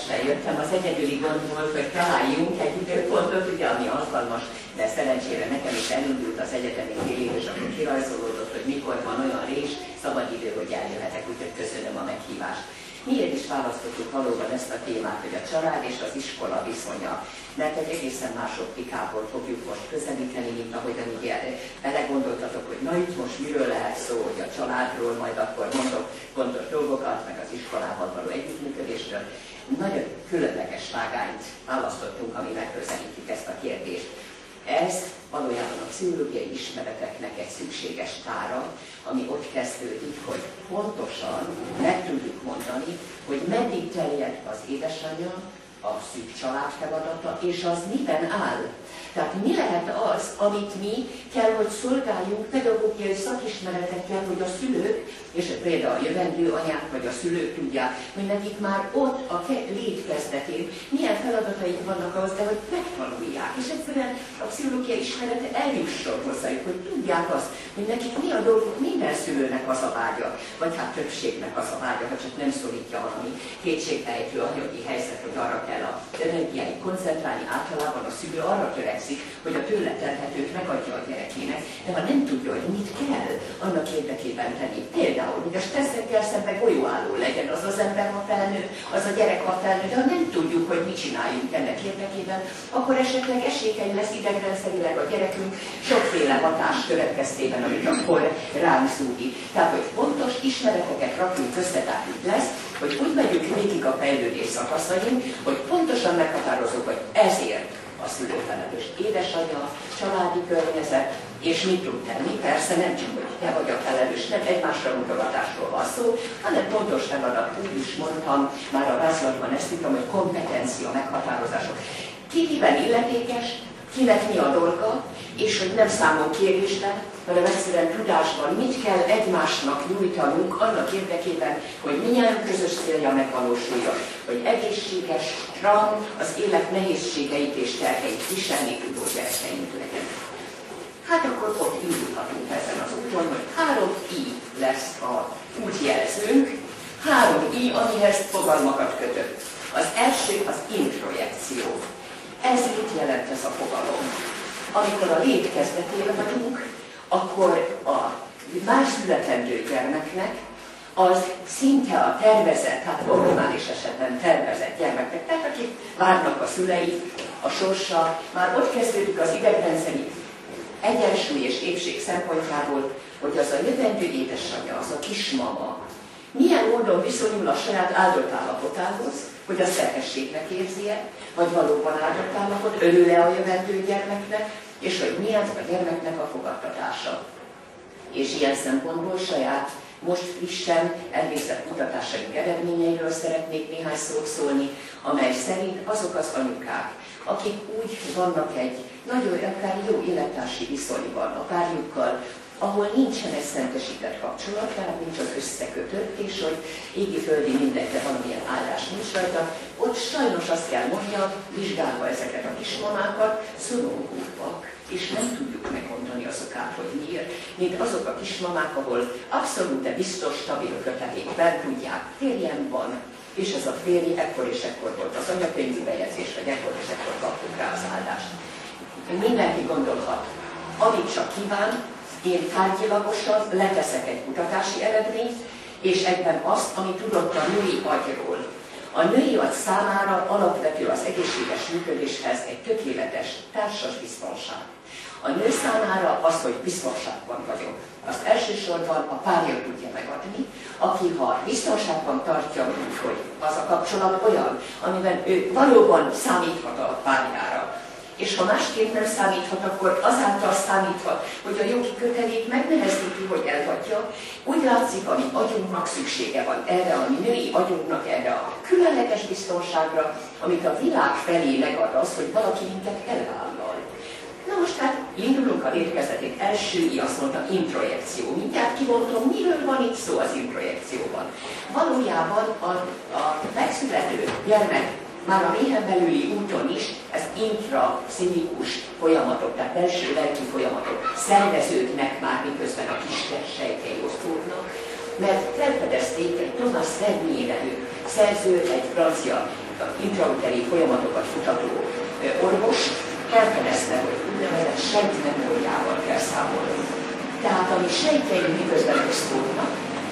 Budapesten jöttem, az egyedüli gond volt, hogy találjunk egy időpontot, ugye, ami alkalmas, de szerencsére nekem is elindult az egyetemi fél év, és akkor kirajzolódott, hogy mikor van olyan rés, szabadidő, hogy eljöhetek, úgyhogy köszönöm a meghívást. Miért is választottuk valóban ezt a témát, hogy a család és az iskola viszonya? Mert egy egészen más optikából fogjuk most közelíteni, mint ahogyan ugye belegondoltatok, hogy na itt most miről lehet szó, hogy a családról, majd akkor mondok fontos dolgokat, meg az iskolával való együttműködésről. Nagyon különleges vágányt választottunk, ami megközelítjük ezt a kérdést. Ez valójában a pszichológiai ismereteknek egy szükséges tára, ami ott kezdődik, hogy pontosan meg tudjuk mondani, hogy meddig terjed az édesanyja, a szűk család feladata, és az miben áll. Tehát mi lehet az, amit mi kell, hogy szolgáljunk pedagógiai szakismeretekkel, hogy a szülők, és például a jövendő anyák vagy a szülők tudják, hogy nekik már ott a létkezdetén milyen feladataik vannak ahhoz, de hogy megtanulják. És egyszerűen a pszichológiai ismerete eljusson hozzájuk, hogy tudják azt, hogy nekik mi a dolgok, minden szülőnek az a vágya, vagy hát többségnek az a vágya, ha csak nem szorítja valami kétségbeejtő anyagi helyzet, hogy arra kell az energiáit koncentrálni, általában a szülő arra törekszik, hogy a tőle telhetőt megadja a gyerekének, de ha nem tudja, hogy mit kell annak érdekében tenni. Például, hogy a stresszekkel szemben golyóálló legyen az az ember, ha felnő, az a gyerek, ha felnő, de ha nem tudjuk, hogy mit csináljunk ennek érdekében, akkor esetleg esélyei lesz idegrendszerileg a gyerekünk sokféle hatás következtében, amit akkor ránk zúdik. Tehát, hogy fontos ismereteket rakjunk össze, tehát így lesz, hogy úgy megyünk végig a fejlődés szakaszain, hogy pontosan meghatározunk, hogy ezért a szülőfelelős édesanyja, családi környezet, és mit tud tenni. Persze nem csak, hogy te vagy a felelős, nem egymásra mutogatásról van szó, hanem pontos feladat, úgy is mondtam, már a vázlatban ezt írtam, hogy kompetencia meghatározások. Kiben illetékes, kinek mi a dolga, és hogy nem számonkérésben, hanem egyszerűen tudásban mit kell egymásnak nyújtanunk annak érdekében, hogy mindjárt közös célja megvalósuljon, hogy egészséges, strong, az élet nehézségeit és terheit viselni tudó gyerekeink legyen. Hát akkor ott indulhatunk ezen az úton, hogy 3 I lesz a útjelzőnk, 3 I, amihez fogalmakat kötött. Az első az introjekció. Ez mit jelent ez a fogalom? Amikor a lét kezdetén vagyunk, akkor a már születendő gyermeknek az szinte a tervezett, hát normális esetben tervezett gyermeknek, tehát akik várnak a szülei, a sorsa, már ott kezdődik az idegrendszeri egyensúly és épség szempontjából, hogy az a jövendő édesanyja, az a kismama, milyen módon viszonyul a saját áldott állapotához, hogy a szerességnek érzi-e, vagy valóban áldott állapot, örül-e a jövendő gyermeknek, és hogy milyen a gyermeknek a fogadtatása. És ilyen szempontból saját, most frissen elvégzett kutatásaink eredményeiről szeretnék néhány szót szólni, amely szerint azok az anyukák, akik úgy vannak egy nagyon akár jó élettársi viszonyban a párjukkal, ahol nincsen egy szentesített kapcsolat, tehát nincs az összekötött, és hogy égi-földi mindegyre valamilyen áldás nincs rajta, ott sajnos azt kell mondjam, vizsgálva ezeket a kismamákat, szorongóbbak, és nem tudjuk megmondani azokát, hogy miért, mint azok a kismamák, ahol abszolút biztos, stabil kötelékben tudják, férjem van, és ez a férj ekkor és ekkor volt az anyakönyvi bejegyzés, vagy ekkor és ekkor kaptuk rá az áldást. Mindenki gondolhat, amit csak kíván, én tárgyilagosan leteszek egy kutatási eredményt, és egyben azt, amit tudott a női agyról. A női agy számára alapvető az egészséges működéshez egy tökéletes társas biztonság. A nő számára az, hogy biztonságban vagyok. Azt elsősorban a párja tudja megadni, aki ha biztonságban tartja úgy, hogy az a kapcsolat olyan, amiben ő valóban számíthat a párjára. És ha másképp nem számíthat, akkor azáltal számíthat, hogy a jogi kötelék megnehezíti, hogy elhagyja. Úgy látszik, a mi agyunknak szüksége van erre, a mi női agyunknak erre a különleges biztonságra, amit a világ felé megad az, hogy valaki minket elvállal. Na most hát indulunk a létkezetét. Első I, azt mondta, introjekció. Mindjárt kimondom, miről van itt szó az introjekcióban. Valójában a megszülető gyermek már a méhen belüli úton is ez intrapszichikus folyamatok, tehát belső lelki folyamatok szerveződnek már, miközben a kis sejtjei osztódnak, mert felfedezték egy Thomas Vernier nevű szerző, egy francia intrauteri folyamatokat kutató orvos elfedezte, hogy úgynevezett sejtmemóriával kell számolni. Tehát ami sejtjeink miközben osztódnak,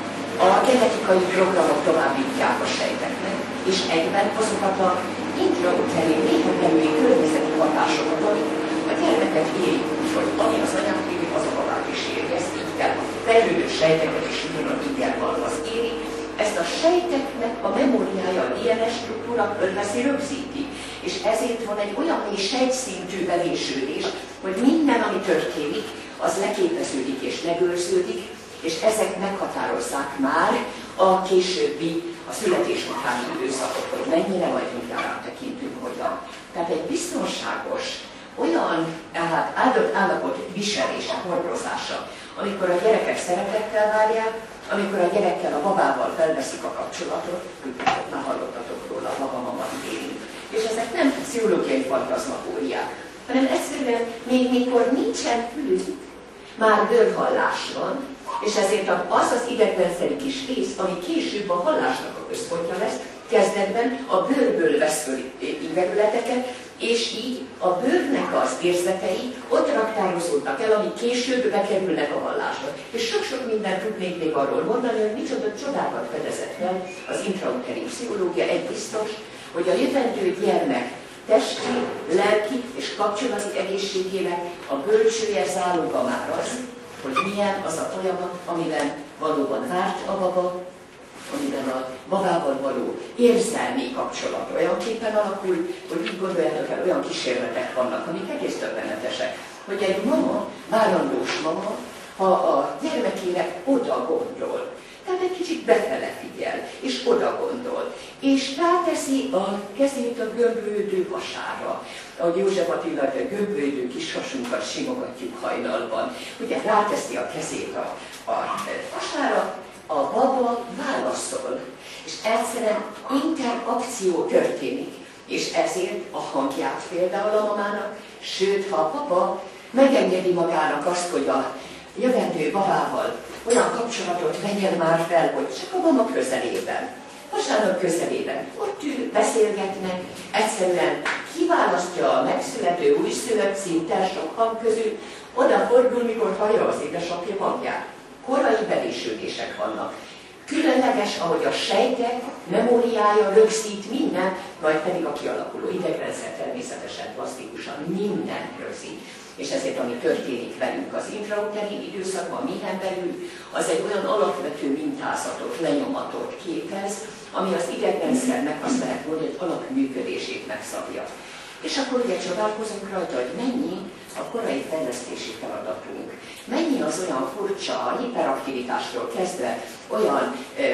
a genetikai programok továbbítják a sejteknek, és egyben azokat a intrauteri létregelői környezeti hatásokat, amik a gyermeket érik, hogy ami az anyát éri, az a babát is éri. Ezt így kell. A fejlődő sejteket is ugyanúgy az éri. Ezt a sejteknek a memóriája, a DNS struktúra fölveszi, rögzíti. És ezért van egy olyan mély sejtszintű bevésődés, hogy minden, ami történik, az leképeződik és megőrződik, és ezek meghatározzák már a későbbi, a születés utáni időszakot, hogy mennyire, majd mindjárt tekintünk, hogyan. Tehát egy biztonságos, olyan áldott állapot viselése, hordozása, amikor a gyerekek szeretettel várják, amikor a gyerekkel, a babával felveszik a kapcsolatot, már hallottatok róla, a baba-mama igényünk. És ezek nem pszichológiai fantazmagóriák, hanem egyszerűen még mikor nincsen fülük, már bőrhallás van, és ezért az az idegrendszeri kis rész, ami később a hallásnak a központja lesz, kezdetben a bőrből vesz föl ingerületeket, és így a bőrnek az érzetei ott raktározódnak el, amik később bekerülnek a hallásba. És sok-sok mindent tudnék még arról mondani, hogy micsoda csodákat fedezett fel az intrauteri pszichológia. Egy biztos, hogy a jövendő gyermek testi, lelki és kapcsolati egészségének a bölcsője záloga már az, hogy milyen az a folyamat, amiben valóban várt a baba, amiben a babával való érzelmi kapcsolat olyanképpen alakul, hogy így gondoljátok el, olyan kísérletek vannak, amik egész döbbenetesek, hogy egy mama, várandós mama, ha a gyermekére oda gondol, tehát egy kicsit befele figyel, és oda gondol, és ráteszi a kezét a gömbölydő hasára. Ahogy József Attila, a gömbölydő kis hasunkat simogatjuk hajnalban, ugye ráteszi a kezét a hasára, a baba válaszol, és egyszerűen interakció történik, és ezért a hangját például a mamának, sőt, ha a papa megengedi magának azt, hogy a jövendő babával olyan kapcsolatot vegyen már fel, hogy csak a mama közelében, hasának közelében, ott ül, beszélgetnek, egyszerűen kiválasztja a megszülető, újszülött szinten sok hang közül, odafordul, mikor hallja az édesapja hangját. Korai bevésődések vannak. Különleges, ahogy a sejtek memóriája rögzít minden, majd pedig a kialakuló idegrendszer természetesen plastikusan minden rögzít. És ezért, ami történik velünk az intrauterin időszakban, minden belül, az egy olyan alapvető mintázatot, lenyomatot képez, ami az idegrendszernek azt lehet mondani, hogy alapműködését megszabja. És akkor ugye csodálkozunk rajta, hogy mennyi a korai fejlesztési feladatunk, mennyi az olyan furcsa hiperaktivitástól kezdve olyan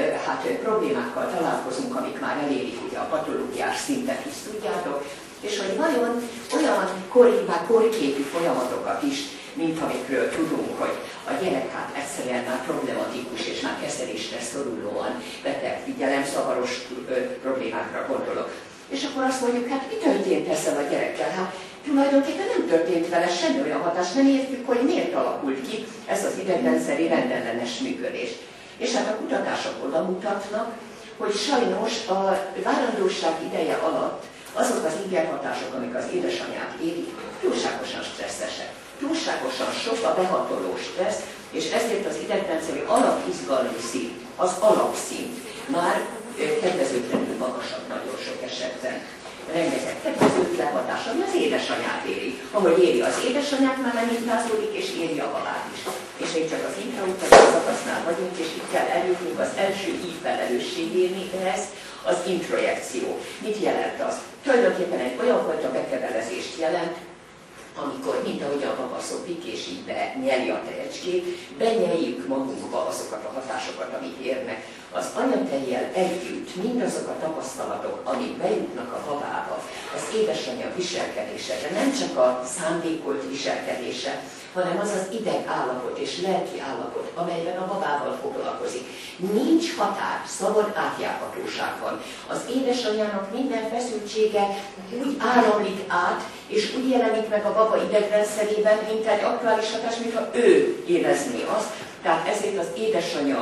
problémákkal találkozunk, amik már elérik ugye a patológiás szintet is tudjátok, és hogy vajon olyan korképű folyamatokat is, mint amikről tudunk, hogy a gyerek egyszerűen már problematikus és már kezelésre szorulóan beteg, figyelemzavaros problémákra gondolok. És akkor azt mondjuk, hát mi történt ezzel a gyerekkel? Hát tulajdonképpen nem történt vele semmi olyan hatás, nem értjük, hogy miért alakult ki ez az idegrendszeri rendellenes működés. És hát a kutatások oda mutatnak, hogy sajnos a várandóság ideje alatt azok az ingerhatások, amik az édesanyát érik, túlságosan stresszesek. Túlságosan sok a behatoló stressz, és ezért az idegrendszeri alapizgalmi szint, az alapszint már kedvezőtlenül magasabb nagyon sok esetben. Rengeteg kedvezőtlen hatás, ami az édesanyát éri. Ahogy éri az édesanyát, már nem mintázódik, és éri a babát is. És még csak az intrauteri szakasznál vagyunk, és itt kell eljutnunk az első felelősségéhez, az introjekció. Mit jelent az? Tulajdonképpen egy olyan fajta bekevelezést jelent, amikor, mint ahogy a baba szopik, és így benyeli a tejecskét, benyeljük magunkba azokat a hatásokat, amik érnek. Az anyatejjel együtt mindazok a tapasztalatok, amik bejutnak a babába, az édesanyja viselkedése, de nem csak a szándékolt viselkedése, hanem az az idegállapot és lelki állapot, amelyben a babával foglalkozik. Nincs határ, szabad átjárhatóság van. Az édesanyjának minden feszültsége úgy áramlik át, és úgy jelenik meg a baba idegrendszerében, mint egy aktuális hatás, mintha ő érezné azt. Tehát ezért az édesanyja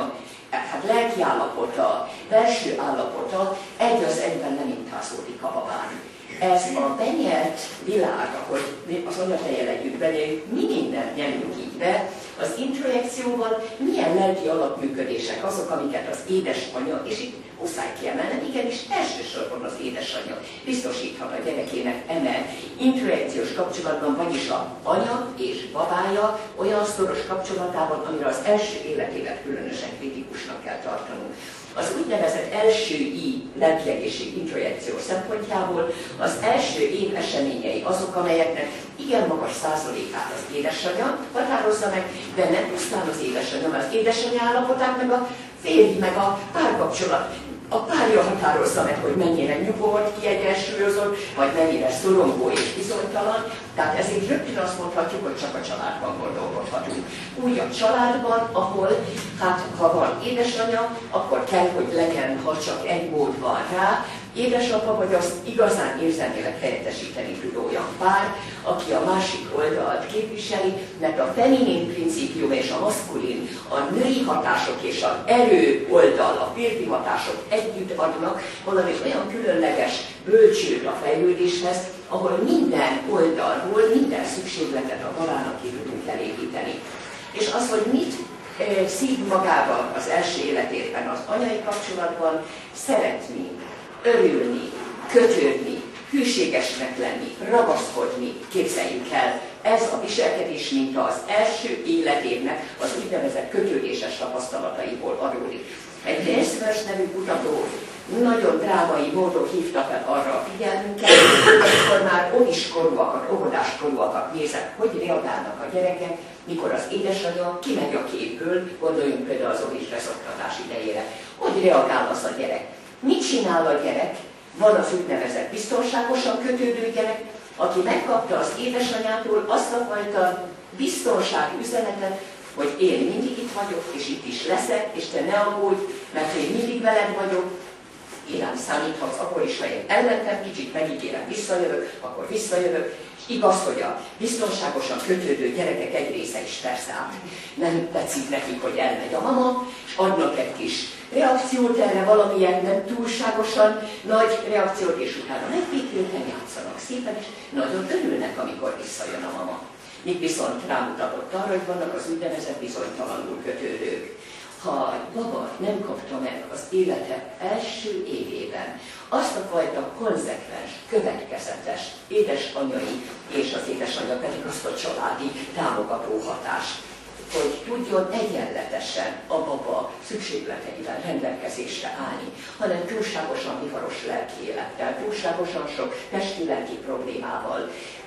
hát lelki állapota, belső állapota egy az egyben nem mintázódik a babán. Ez a benyelt világ, ahogy az anyatejjel együtt benyeljük, mi mindent nyelünk így be, az introjekcióban milyen lelki alapműködések azok, amiket az édesanyja, és itt muszáj kiemelnem, igenis elsősorban az édesanyja biztosíthat a gyerekének eme introjekciós kapcsolatban, vagyis az anya és babája olyan szoros kapcsolatában, amire az első életévet különösen kritikusnak kell tartanunk. Az úgynevezett első I lelkiegészség introjekció szempontjából az első év eseményei azok, amelyeknek igen magas százalékát az édesanyja határozza meg, de nem pusztán az édesanyja, mert az édesanyja állapotát meg a férj, meg a párkapcsolat. A párja határozza meg, hogy mennyire nyugodt, kiegyensúlyozott, vagy mennyire szorongó és bizonytalan. Tehát ezért rögtön azt mondhatjuk, hogy csak a családban gondolkodhatunk. Úgy a családban, ahol, hát ha van édesanyja, akkor kell, hogy legyen, ha csak egy mód van rá, édesapa, vagy azt igazán érzelmileg helyettesíteni tudó olyan pár, aki a másik oldalt képviseli, mert a feminin principium és a maszkulin, a női hatások és az erő oldal, a férfi hatások együtt adnak valami olyan különleges bölcsőt a fejlődéshez, ahol minden oldalról, minden szükségletet a babának ki tudunk elépíteni. És az, hogy mit szív magában az első életében az anyai kapcsolatban, szeretni, örülni, kötődni, hűségesnek lenni, ragaszkodni, képzeljük el. Ez a viselkedés minta az első életévnek az úgynevezett kötődéses tapasztalataiból adódik. Egy Ainsworth nevű kutató nagyon drámai módon hívta fel arra a figyelmünket, amikor már óvodáskorúakat nézett, hogy reagálnak a gyerekek, mikor az édesanyja kimegy a képből, gondoljunk például az óvisres oktatás idejére. Hogy reagál az a gyerek? Mit csinál a gyerek? Van az úgynevezett biztonságosan kötődő gyerek, aki megkapta az édesanyától azt a fajta biztonságüzenetet, hogy én mindig itt vagyok, és itt is leszek, és te ne aggódj, mert én mindig veled vagyok, én nem számíthatsz, akkor is, ha én elmentem kicsit, megígérem, visszajövök, akkor visszajövök. És igaz, hogy a biztonságosan kötődő gyerekek egy része is persze át nem tetszik nekik, hogy elmegy a mama, és adnak egy kis reakciót erre, valamilyen nem túlságosan nagy reakciót, és utána megbékülten játszanak szépen, és nagyon örülnek, amikor visszajön a mama. Míg viszont rámutatott arra, hogy vannak az úgynevezett bizonytalanul kötődők. Ha a baba nem kapta meg az élete első évében azt a fajta konzekvens, következetes édesanyai, és az édesanyja pedig azt a családi támogató hatást, hogy tudjon egyenletesen a baba szükségleteivel rendelkezésre állni, hanem túlságosan viharos lelki élettel, túlságosan sok testi-lelki problémával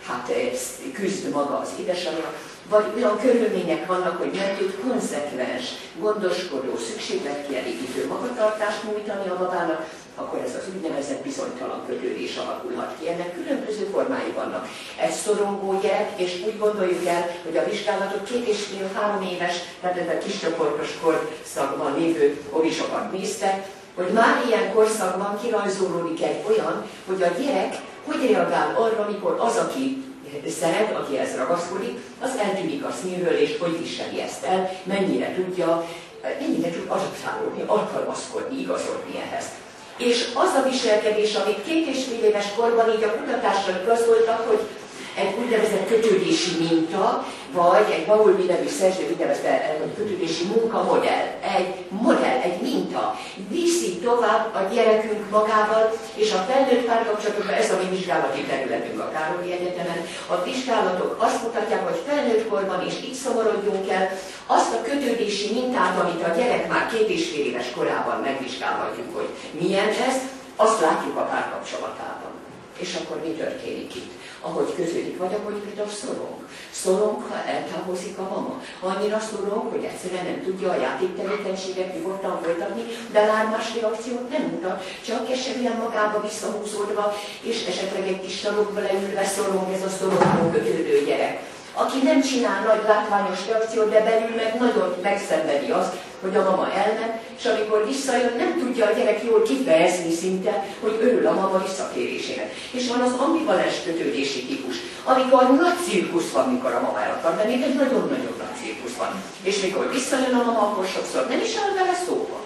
küzd maga az édesanyja, vagy olyan körülmények vannak, hogy nem tud konzekvens, gondoskodó, szükségletkielégítő magatartást nyújtani a babának, akkor ez az úgynevezett bizonytalan kötődés alakulhat ki. Ennek különböző formái vannak. Egy szorongó gyerek, és úgy gondoljuk el, hogy a vizsgálatok 2,5-3 éves, tehát ez a kiscsoportos korszakban lévő óvisokat néztek, hogy már ilyen korszakban kirajzolódik egy olyan, hogy a gyerek hogy reagál arra, amikor az, aki szeret, akihez ragaszkodik, az eltűnik a színről, és hogy viseli ezt el, mennyire tud adaptálódni, alkalmazkodni, igazodni ehhez. És az a viselkedés, amit 2,5 éves korban így a kutatásra igazoltak, hogy egy úgynevezett kötődési minta, vagy egy Bowlby nevű szerző úgynevezett kötődési munkamodell, egy minta, viszi tovább a gyerekünk magával, és a felnőtt párkapcsolatokban, ez a mi vizsgálati területünk a Károlyi Egyetemen, a vizsgálatok azt mutatják, hogy felnőtt korban is így szomorodjunk el, azt a kötődési mintát, amit a gyerek már 2,5 éves korában megvizsgálhatjuk, hogy milyen ez, azt látjuk a párkapcsolatában. És akkor mi történik itt? Ahogy közödik, vagy ahogy például szorong. Szorong, ha eltávozik a mama. Annyira szorong, hogy egyszerűen nem tudja a játéktevékenységet nyugodtan folytatni, de már más reakciót nem mutat, csak keserűen magába visszahúzódva, és esetleg egy kis sarokba leülve szorong ez a szorongó kötődő gyerek. Aki nem csinál nagy látványos reakciót, de belül meg nagyon megszenvedi azt, hogy a mama elment, és amikor visszajön, nem tudja a gyerek jól kifejezni szinte, hogy örül a mama visszatérésének. És van az ambivalens kötődési típus, amikor nagy cirkusz van, mikor a mama el akar menni, egy nagyon-nagyon nagy cirkusz van. És mikor visszajön a mama, akkor sokszor nem is áll vele szóba.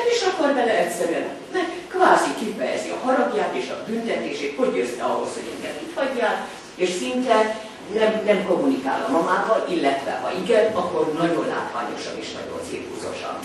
Nem is akar vele egyszerűen, mert kvázi kifejezi a haragját és a büntetését, hogy jössz ahhoz, hogy engem itt hagyjál, és szinte nem kommunikál a mamával, illetve ha igen, akkor nagyon látványosan és nagyon cirkuszosan.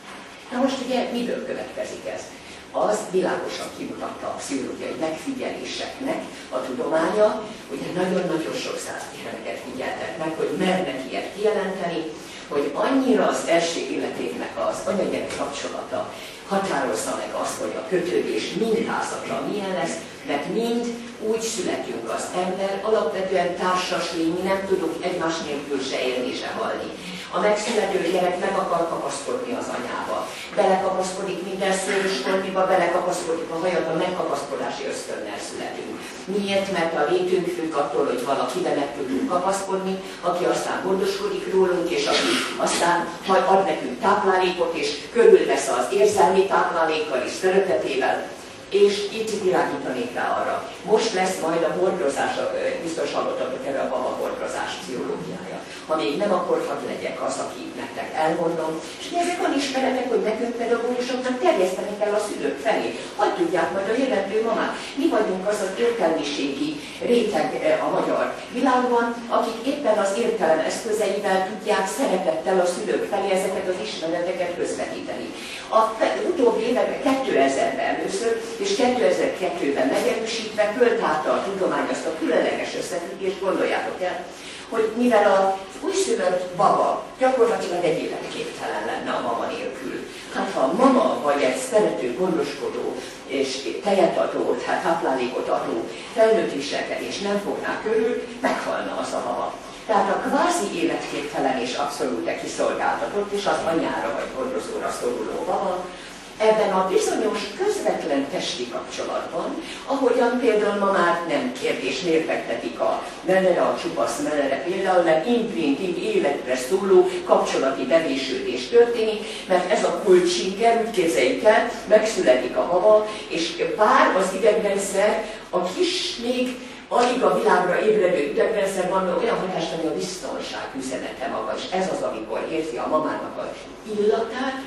Na most ugye miből következik ez? Az világosan kimutatta a pszichológiai megfigyeléseknek a tudománya, ugye nagyon-nagyon sok száz gyermeket figyeltek meg, hogy mernek ilyet kijelenteni, hogy annyira az első életének az anya-gyerek kapcsolata határozza meg azt, hogy a kötődés mintázatlan milyen lesz, mert mind úgy születünk az ember, alapvetően társas lény, mi nem tudunk egymás nélkül se élni, se halni. A megszülető gyerek meg akar kapaszkodni az anyába. Belekapaszkodik minden szőrös torniba, belekapaszkodik a hajad, a megkapaszkodási ösztönnel születünk. Miért? Mert a létünk függ attól, hogy valakibe meg tudunk kapaszkodni, aki aztán gondoskodik rólunk, és aki aztán majd ad nekünk táplálékot, és körülvesz az érzelmi táplálékkal és szeretetével. És itt világítanék rá arra. Most lesz majd a hordozás, biztos hallottatok erre a mama hordozás pszichológiája. Ha még nem, akkor hadd legyek az, aki nektek elmondom. És ezek van ismeretek, hogy nekünk pedagógusoknak terjeszteni kell a szülők felé. Hogy tudják majd a jövendő mamák? Mi vagyunk az az értelmiségi réteg a magyar világban, akik éppen az értelem eszközeivel tudják szeretettel a szülők felé ezeket az ismereteket közvetíteni. A utóbbi években 2000-ben először, és 2002-ben megerősítve föltárta a tudomány azt a különleges összefüggést, gondoljátok el, hogy mivel az újszülött baba gyakorlatilag egy életképtelen lenne a mama nélkül. Hát ha a mama vagy egy szerető, gondoskodó és tejet adó, hát táplálékot adó felnőtt viselkedés nem fogná körül, meghalna az a mama. Tehát a kvázi életképtelen és abszolút kiszolgáltatott, és az anyára vagy gondozóra szoruló mama, ebben a bizonyos közvetlen testi kapcsolatban, ahogyan például ma már nem kérdés, miért fektetik a mellere, a csupasz mellere például, mert imprinting, életre szóló kapcsolati bevésődés történik, mert ez a kulcsinger, úgy képzeljük el, megszületik a baba, és bár az idegrendszer, a kis még alig a világra ébredő idegrendszer van, olyan hatást, ami a biztonság üzenete maga, és ez az, amikor érzi a mamának az illatát,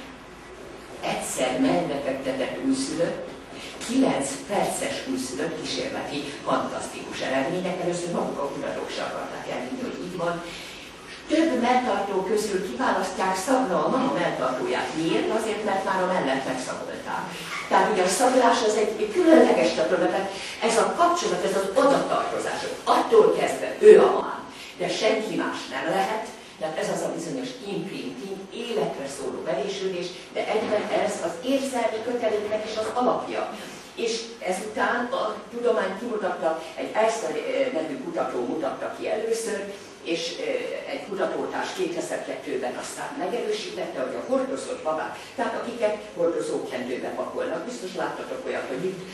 egyszer mellbe fektetett újszülött, 9 perces újszülött kísérleti, fantasztikus eredmények, először maguk a kutatók se akarták elhinni, hogy így van. Több melltartó közül kiválasztják szagna a mama melltartóját. Miért? Azért, mert már a mellett megszagolták. Tehát ugye a szaglás az egy különleges terület, ez a kapcsolat, ez az odatartozás, attól kezdve ő a mamám, de senki más nem lehet. Tehát ez az a bizonyos imprinting, életre szóló bevésődés, de egyben ez az érzelmi köteléknek is az alapja. És ezután a tudomány kimutatta, egy Elster nevű kutató mutatta ki először, és egy kutatótárs 2002-ben aztán megerősítette, hogy a hordozott babák, tehát akiket hordozókendőbe pakolnak, biztos láttatok olyat, hogy itt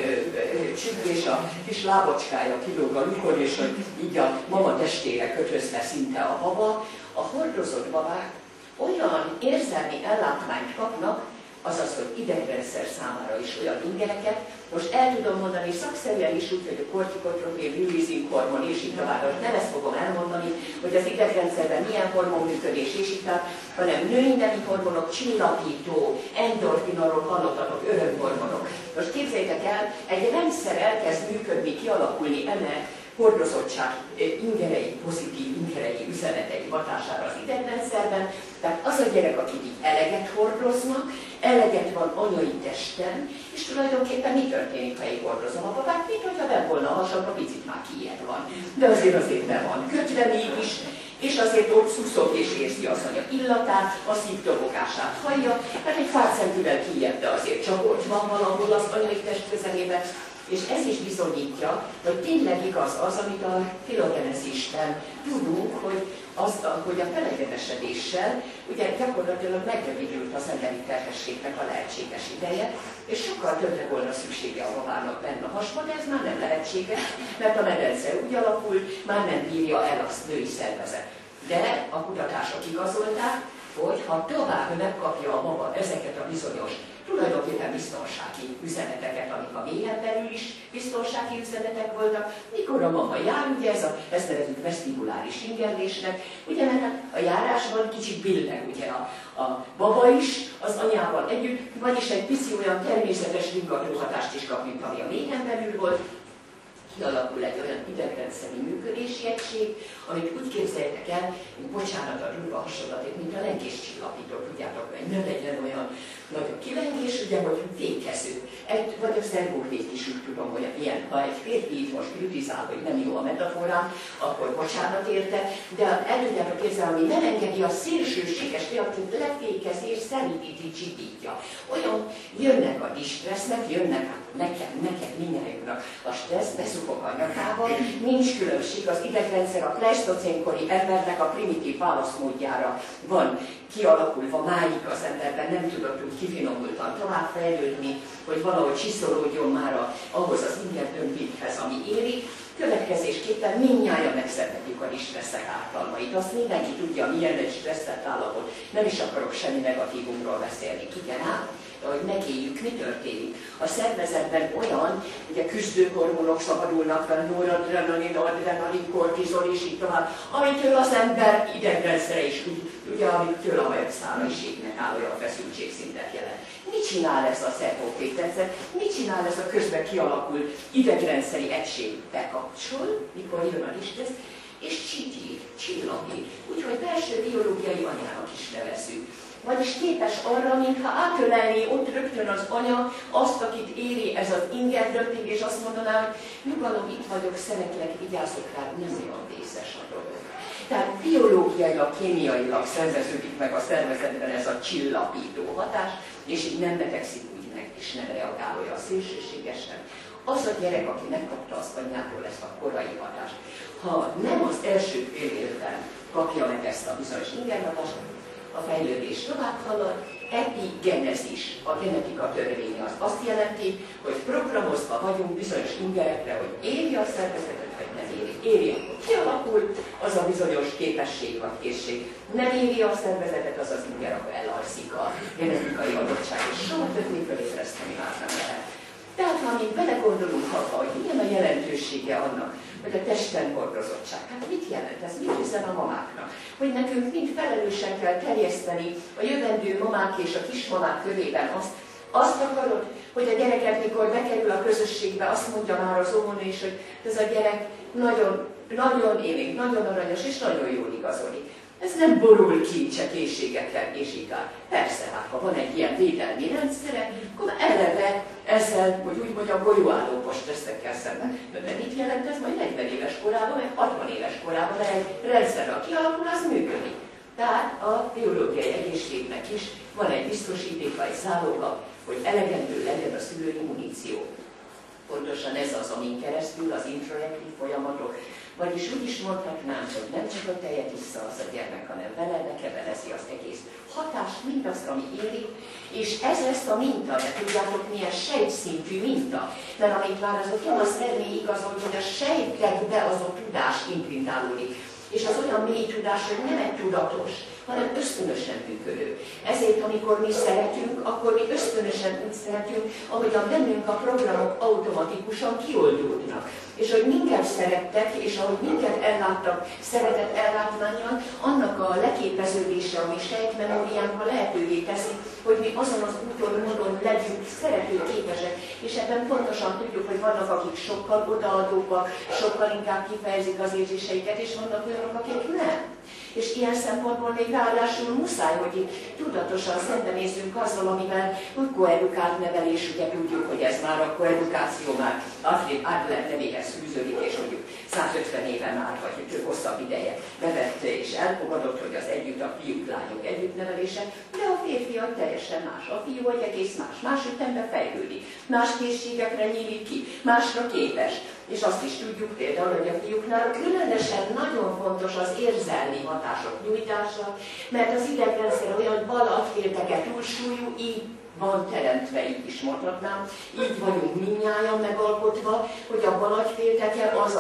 csüggés a kis lábacskája kilóg a lukon, és hogy így a mama testére kötözve szinte a baba, a hordozott babák olyan érzelmi ellátmányt kapnak, azaz, hogy idegrendszer számára is olyan ingereket. Most el tudom mondani szakszerűen is úgy, hogy a kortikotropin, releasing hormon és így tovább. Nem ezt fogom elmondani, hogy az idegrendszerben milyen hormonműködés és így tovább, hanem női nemi hormonok, csillapító, endorfinarról hallottatok, örömhormonok. Most képzeljétek el, egy rendszer elkezd működni, kialakulni ennek hordozottság ingerei, pozitív ingerei üzenetei hatására az idegrendszerben. Tehát az a gyerek, akik így eleget hordoznak, eleget van anyai testen, és tulajdonképpen mi történik, ha én hordozom a babát, mint hogyha benn volna a hasamba, picit már kijed van. De azért be van kötve mégis, és azért ott szuszog és érzi az anya illatát, a szívdobogását hallja, mert egy pár centivel kijebb, de azért csak ott van valahol az anyai test közelében. És ez is bizonyítja, hogy tényleg igaz az, amit a filogenezisten tudunk, hogy a felegedesedéssel ugye gyakorlatilag megrövidült az emberi terhességnek a lehetséges ideje, és sokkal többre volna szüksége a babának benne a hasba, de ez már nem lehetséges, mert a medence úgy alakul, már nem bírja el azt női szervezet. De a kutatások igazolták, hogy ha tovább megkapja a mama ezeket a bizonyos, tulajdonképpen mindenfajta biztonsági üzeneteket, amik a mélyen belül is biztonsági üzenetek voltak. Mikor a mama jár, ugye ezt nevezünk vesztibuláris ingerlésnek, ugye mert a járásban kicsit billeg ugye a baba is az anyával együtt, vagyis egy pici olyan természetes ringatóhatást is kap, mint ami a mélyen belül volt. Kialakul egy olyan idegrendszeri működési egység, amit úgy képzeljétek el, mint bocsánat a durva hasonlatot, mint a lengéscsillapító, tudjátok, hogy ne legyen olyan nagyon kilengés, ugye, hogy fékező. Vagy a szervófék is úgy tudom, hogy ilyen, ha egy férfi így most kritizál, hogy nem jó a metaforám, akkor bocsánat érte, de el tudjátok képzelni, ami nem engedi a szélsőséges reakciót lefékezi és szeríti, csipítja. Olyan jönnek a distressznek, jönnek neked mindjárt a stressz, beszukok a nyakával, nincs különbség, az idegrendszer a pleisztocénkori embernek a primitív válaszmódjára van kialakulva máig az emberben, nem tudott úgy kifinomultan továbbfejlődni, hogy valahogy csiszolódjon már ahhoz az ingerdömpíthez, ami éri. Következésképpen mindnyájan megszenvedjük a stresszek ártalmait. Azt mindenki tudja, milyen egy stresszett állapot. Nem is akarok semmi negatívumról beszélni, igen ám, hogy megéljük, mi történik. A szervezetben olyan, ugye küzdőhormonok szabadulnak fel, noradrenalin, adrenalin, kortizol és így tovább, amitől az ember idegrendszere is úgy, ugye, amitől a hajszára is égnek áll, olyan feszültségszintet jelent. Mit csinál ez a szervófékrendszer? Mit csinál ez a közben kialakult idegrendszeri egység? Bekapcsol, mikor jön a distressz, és csillapít. Úgyhogy belső biológiai anyának is nevezzük. Vagyis képes arra, mintha átölelné ott rögtön az anya azt, akit éri ez az ingerdömping, és azt mondaná, hogy nyugalom, itt vagyok, szeretlek, vigyázzok rá, nem olyan vészes a dolog. Tehát biológiailag, kémiailag szerveződik meg a szervezetben ez a csillapító hatás, és így nem betegszik úgy meg, és nem reagál olyan szélsőségesen. Az a gyerek, aki megkapta az anyától ezt a korai hatást, ha nem az első fél évben kapja meg ezt a bizonyos ingerhatást, a fejlődés tovább halad, epigenezis, a genetika törvénye az azt jelenti, hogy programozva vagyunk bizonyos ingerekre, hogy éri a szervezetet, vagy nem éri. Éri, akkor kialakul az a bizonyos képesség vagy készség. Nem éri a szervezetet, az az inger, akkor elalszik a genetikai adottság, és soha többé felébreszteni már nem lehet. Tehát, ha még belegondolunk abba, hogy milyen a jelentősége annak, hogy a testen hordozottság. Hát mit jelent ez? Mit üzen a mamáknak? Hogy nekünk mind felelősen kell terjeszteni a jövendő mamák és a kismamák körében azt akarod, hogy a gyereket, mikor bekerül a közösségbe, azt mondja már az óvónő is, hogy ez a gyerek nagyon élénk, nagyon aranyos és nagyon jól igazodik. Ez nem borul ki csak készségekkel és így áll. Persze, hát ha van egy ilyen védelmi rendszere, akkor eleve ezzel, hogy úgy mondjam, golyóállópos stresszekkel szemben. De mit jelent ez? Majd 40 éves korában, meg 60 éves korában egy rendszerrel kialakul, az működik. Tehát a biológiai egészségnek is van egy biztosítéka, egy záloga, hogy elegendő legyen a szülői muníció. Pontosan ez az, amin keresztül az introjektív folyamatok, vagyis úgy is mondhatnám, hogy nem csak a tejet issza az a gyermek, hanem vele lekebelezi az egész hatást, mindazt, ami éri, és ez lesz a minta, de tudjátok, milyen sejtszintű minta. Mert amit már az a Thomas Vermé igazolt, hogy a sejtekbe az a tudás imprintálódik. És az olyan mély tudás, hogy nem egy tudatos, hanem ösztönösen működő. Ezért, amikor mi szeretünk, akkor mi ösztönösen úgy szeretünk, ahogyan bennünk a programok automatikusan kioldódnak. És hogy minket szerettek, és ahogy minket elláttak szeretet ellátmányon, annak a leképeződése, ami sejtmemóriánkban lehetővé teszi, hogy mi azon az úton, módon legyünk szeretőképesek. És ebben pontosan tudjuk, hogy vannak, akik sokkal odaadóbbak, sokkal inkább kifejezik az érzéseiket, és vannak olyanok, akik nem. És ilyen szempontból még ráadásul muszáj, hogy itt tudatosan szembenézzünk azzal, amivel úgy koedukált nevelés, ugye tudjuk, hogy ez már a koedukáció már Adler nevéhez fűződik, és mondjuk 150 éven már, vagy több hosszabb ideje bevette és elfogadott, hogy az együtt a fiúk, lányok együttnevelése, de a férfiak teljesen más. A fiú egy egész más ütemben fejlődik, más készségekre nyílik ki, másra képes. És azt is tudjuk például, hogy a fiúknál különösen nagyon fontos az érzelmi hatások nyújtása, mert az idegrendszer olyan bal agyfélteke túlsúlyú, így van teremtve, így is mondhatnám, így vagyunk mindnyájan megalkotva, hogy a bal agyfélteke az a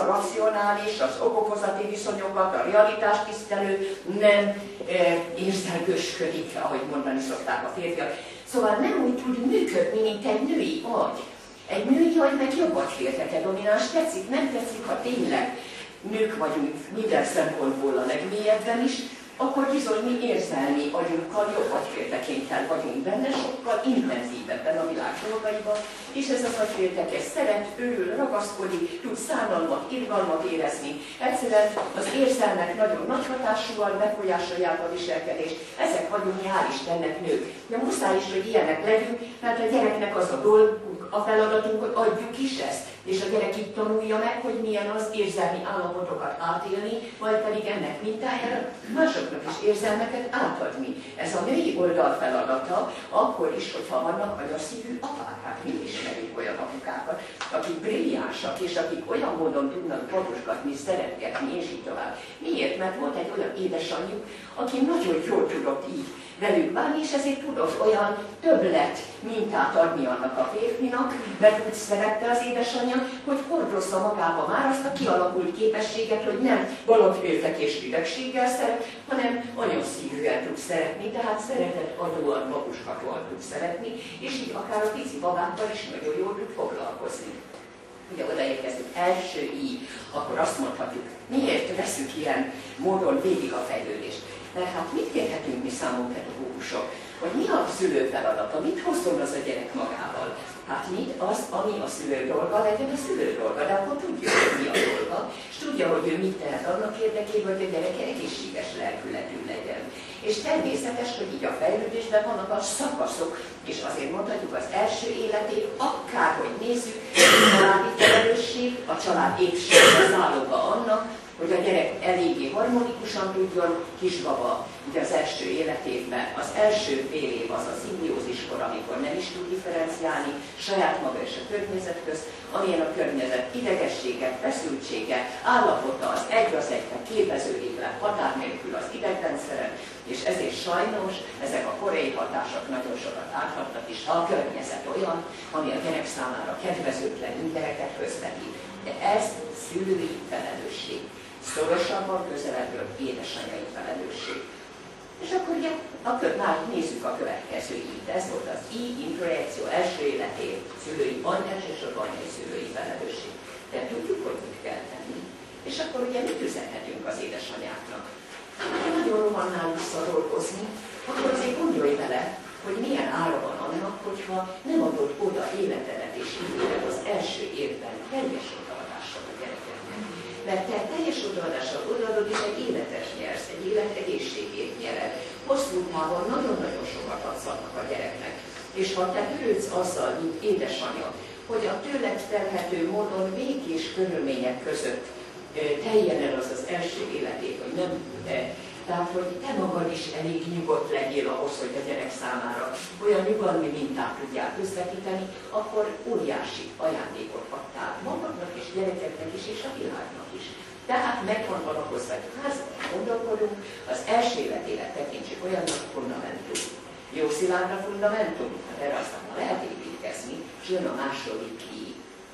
racionális, az okokozati viszonyokat, a realitást tisztelő, nem érzelgősködik, ahogy mondani szokták a férfiak. Szóval nem úgy tud működni, mint egy női agy. Egy női agy meg jobban férfeke domináns, tetszik, nem tetszik, ha tényleg nők vagyunk minden szempontból a legmélyebben is, akkor bizony mi érzelmi agyunkkal jobb agyféltekéntel vagyunk benne, sokkal intenzívebben a világ dolgaiban, és ez az agyféltek szeret, örül, ragaszkodik, tud szánalmat, irgalmat érezni. Egyszerűen az érzelmek nagyon nagy hatásúan befolyásolják a viselkedést. Ezek vagyunk, mi hál' Istennek nők. De muszáj is, hogy ilyenek legyünk, mert a gyereknek az a dolgunk, a feladatunk, hogy adjuk is ezt. És a gyerek így tanulja meg, hogy milyen az érzelmi állapotokat átélni, majd pedig ennek mintájára másoknak is érzelmeket átadni. Ez a női oldal feladata, akkor is, hogyha vannak anyaszívű apák. Hát mi ismerünk olyan apukákat, akik brilliánsak, és akik olyan módon tudnak babosgatni, szeretgetni, és így tovább. Miért? Mert volt egy olyan édesanyjuk, aki nagyon jól tudott így velük bánni, és ezért tudott olyan többlet mintát adni annak a férfinak, mert úgy szerette az édesanyja, hogy hordozza magába már azt a kialakult képességet, hogy nem galambféltek és idegséggel szeret, hanem anyaszívűen tud szeretni, tehát szeretet adóan, babusgatóan tud szeretni, és így akár a pici babákkal is nagyon jól tud foglalkozni. Ugye odaérkezünk első így, akkor azt mondhatjuk, miért veszünk ilyen módon végig a fejlődést. Mert hát mit kérhetünk mi számon pedagógusok? Hogy mi a szülő feladata, mit hozzon az a gyerek magával? Hát mit az, ami a szülő dolga, legyen a szülő dolga, de akkor tudja, hogy mi a dolga, és tudja, hogy ő mit tehet annak érdekében, hogy a gyerek egészséges lelkületű legyen. És természetes, hogy így a fejlődésben vannak a szakaszok, és azért mondhatjuk az első életét, akárhogy nézzük, a családi felelősség, a család épsége záloga annak, hogy a gyerek eléggé harmonikusan tudjon, kisbaba, ugye az első életében, az első fél év az a szimbióziskor, amikor nem is tud differenciálni saját maga és a környezet közt, amilyen a környezet idegessége, feszültsége, állapota az egyre képeződik le határ nélkül az idegrendszeren, és ezért sajnos ezek a korai hatások nagyon sokat áthatnak is, ha a környezet olyan, ami a gyerek számára kedvezőtlen gyereket közvetít. De ez szülői felelősség. Szorosabban, közelebbről édesanyai felelősség. És akkor ugye, már nézzük a következő így. Ez volt az introjekció első életé, szülői, elsősorban anyai szülői felelősség. De tudjuk, hogy mit kell tenni. És akkor ugye mit üzenhetünk az édesanyáknak? Ha nagyon rohannál visszarolgozni, akkor azért gondolj bele, hogy milyen ára van annak, hogyha nem adod oda életedet és idődet az első évben teljes odaadással a gyerekednek. Mert te teljes odaadással odaadod, és egy életet nyersz, egy élet egészségét nyered. Hosszú távon nagyon-nagyon sokat adsz annak a gyereknek. És ha te törődsz azzal, mint édesanyja, hogy a tőled telhető módon békés körülmények között teljen el az első életét, hogy nem, tehát hogy te magad is elég nyugodt legyél ahhoz, hogy a gyerek számára olyan nyugalmi mintát tudjál közvetíteni, akkor óriási ajándékot adtál magadnak és gyerekeknek is, és a világnak is. Tehát meg van alapozva egy házban, gondolkodunk, az első életélet tekintsük olyannak fundamentum. Jó szilárd a fundamentum, hát erre aztán lehet építkezni, és jön a második így.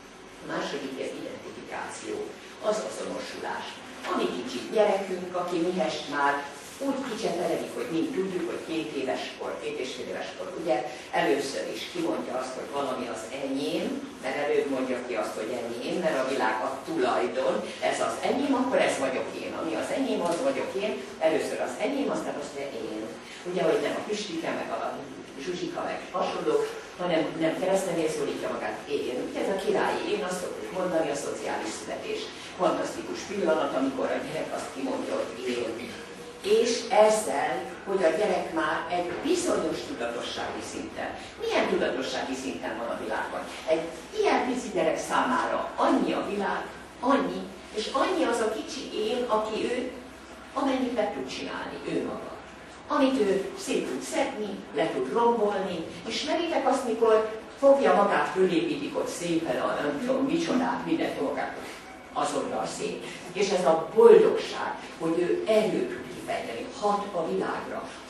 A második ez identifikáció, az azonosulás. Ami kicsi gyerekünk, aki mihest már úgy kicsepeledik, hogy mind tudjuk, hogy 2 éveskor, 2,5 éveskor, ugye először is kimondja azt, hogy valami az enyém, mert előbb mondja ki azt, hogy enyém, mert a világ a tulajdon, ez az enyém, akkor ez vagyok én. Ami az enyém, az vagyok én, először az enyém, aztán azt mondja én. Ugye, hogy nem a Pistike, meg a Zsuzsika, meg hasonlók, hanem nem keresztnevél szólítja magát én. Ugye ez a királyi én, azt szoktuk mondani, a szociális születés. Fantasztikus pillanat, amikor a gyerek azt kimondja, hogy én. És ezzel, hogy a gyerek már egy bizonyos tudatossági szinten. Milyen tudatossági szinten van a világban? Egy ilyen pici gyerek számára annyi a világ, annyi, és annyi az a kicsi én, aki ő, amennyit le tud csinálni, ő maga. Amit ő szét tud szedni, le tud rombolni, ismeritek azt, mikor fogja magát, fölépítik ott szépen a nem tudom micsodát, mindent magát, azonnal szép. És ez a boldogság, hogy ő erőt tud kifejteni, hat a világra,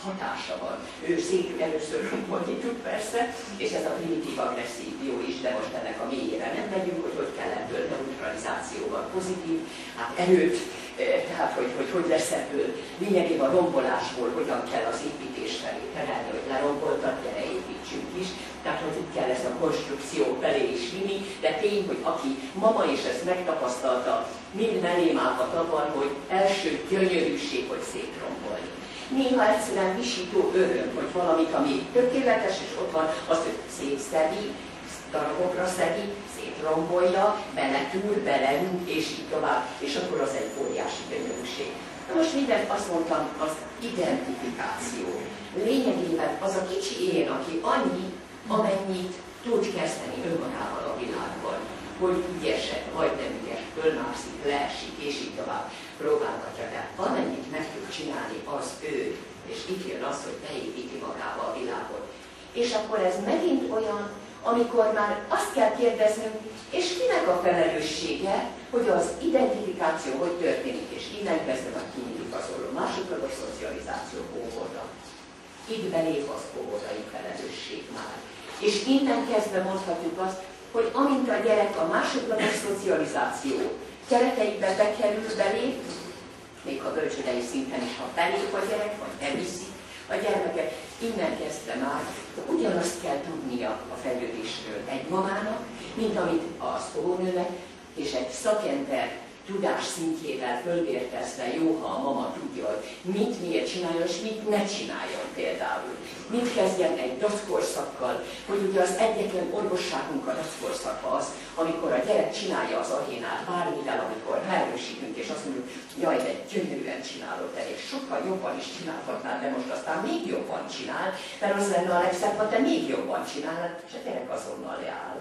hatása van. Ő szép először rombolni tud persze, és ez a primitív agresszió is, de most ennek a mélyére nem megyünk, hogy kell ebből neutralizációval pozitív, hát erőt, tehát hogy lesz ebből lényegében a rombolásból, hogyan kell az építés felé terelni, hogy leromboltat, gyere építsünk is, tehát hogy itt kell ezt a konstrukció felé is vinni, de tény, hogy aki mama is ezt megtapasztalta, mind mellém állhat abban, hogy első gyönyörűség, hogy szétrombolni. Néha egyszerűen visító öröm, hogy valamit, ami tökéletes, és ott van, azt, hogy szétszedi, darabokra szedi, szétrombolja, beletúr, belerúg, és így tovább, és akkor az egy óriási gyönyörűség. Na most mindent azt mondtam, az identifikáció. Lényegében az a kicsi én, aki annyi, amennyit tud kezdeni önmagával a világban, hogy ügyesek, vagy nem ügyes, fölmászik, leesik, és így tovább próbálgatja, de amennyit meg tud csinálni, az ő, és itt jön az, hogy beépíti magába a világot. És akkor ez megint olyan, amikor már azt kell kérdeznünk, és kinek a felelőssége, hogy az identifikáció hogy történik, és innen kezdve a kiindikazoló másodlagos szocializáció óvoda. Itt belép az óvodai felelősség már. És innen kezdve mondhatjuk azt, hogy amint a gyerek a másodlagos szocializáció kereteibe bekerül, belép, még ha bölcsődei szinten is, ha belép a gyerek, vagy beviszi a gyermeket, innen kezdve már ugyanazt kell tudnia a fejlődésről egy mamának, mint amit az óvónőnek, és egy szakember tudás szintjével fölvértezve jó, ha a mama tudja, hogy mit miért csináljon, és mit ne csináljon például. Mit kezdjen egy dackorszakkal, hogy ugye az egyetlen orvosságunk a dackorszaka az, amikor a gyerek csinálja az ahénát bármivel, amikor ráerősítünk, és azt mondjuk, jaj, de gyönyörűen csinálod, te és sokkal jobban is csinálhatnál, de most aztán még jobban csinál, mert az lenne a legszebb, ha te még jobban csinálnád, és a gyerek azonnal leáll.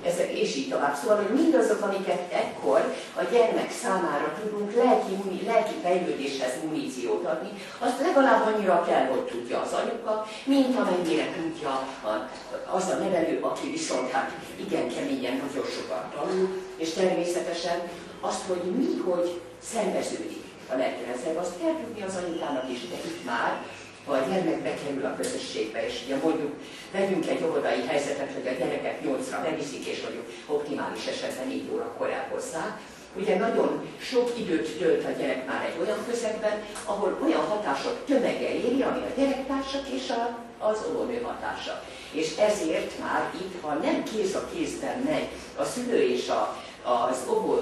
És így tovább. Szóval, hogy mindazok, amiket ekkor a gyermek számára tudunk lelki fejlődéshez muníciót adni, azt legalább annyira kell, hogy tudja az anyuka, mint amennyire tudja az a nevelő, aki viszont hát igen keményen, nagyon sokat tanul, és természetesen azt, hogy mi, hogy szerveződik a lelkirendszer, azt kell tudni az anyukának is, de itt már, ha a gyermek bekerül a közösségbe, és ugye mondjuk, vegyünk egy óvodai helyzetet, hogy a gyereket 8-ra beviszik, és mondjuk optimális esetben 4 órakor elhozzák, ugye nagyon sok időt tölt a gyerek már egy olyan közegben, ahol olyan hatások tömege éri, ami a gyerektársak és az óvónő hatása. És ezért már itt, ha nem kéz a kézben megy a szülő és az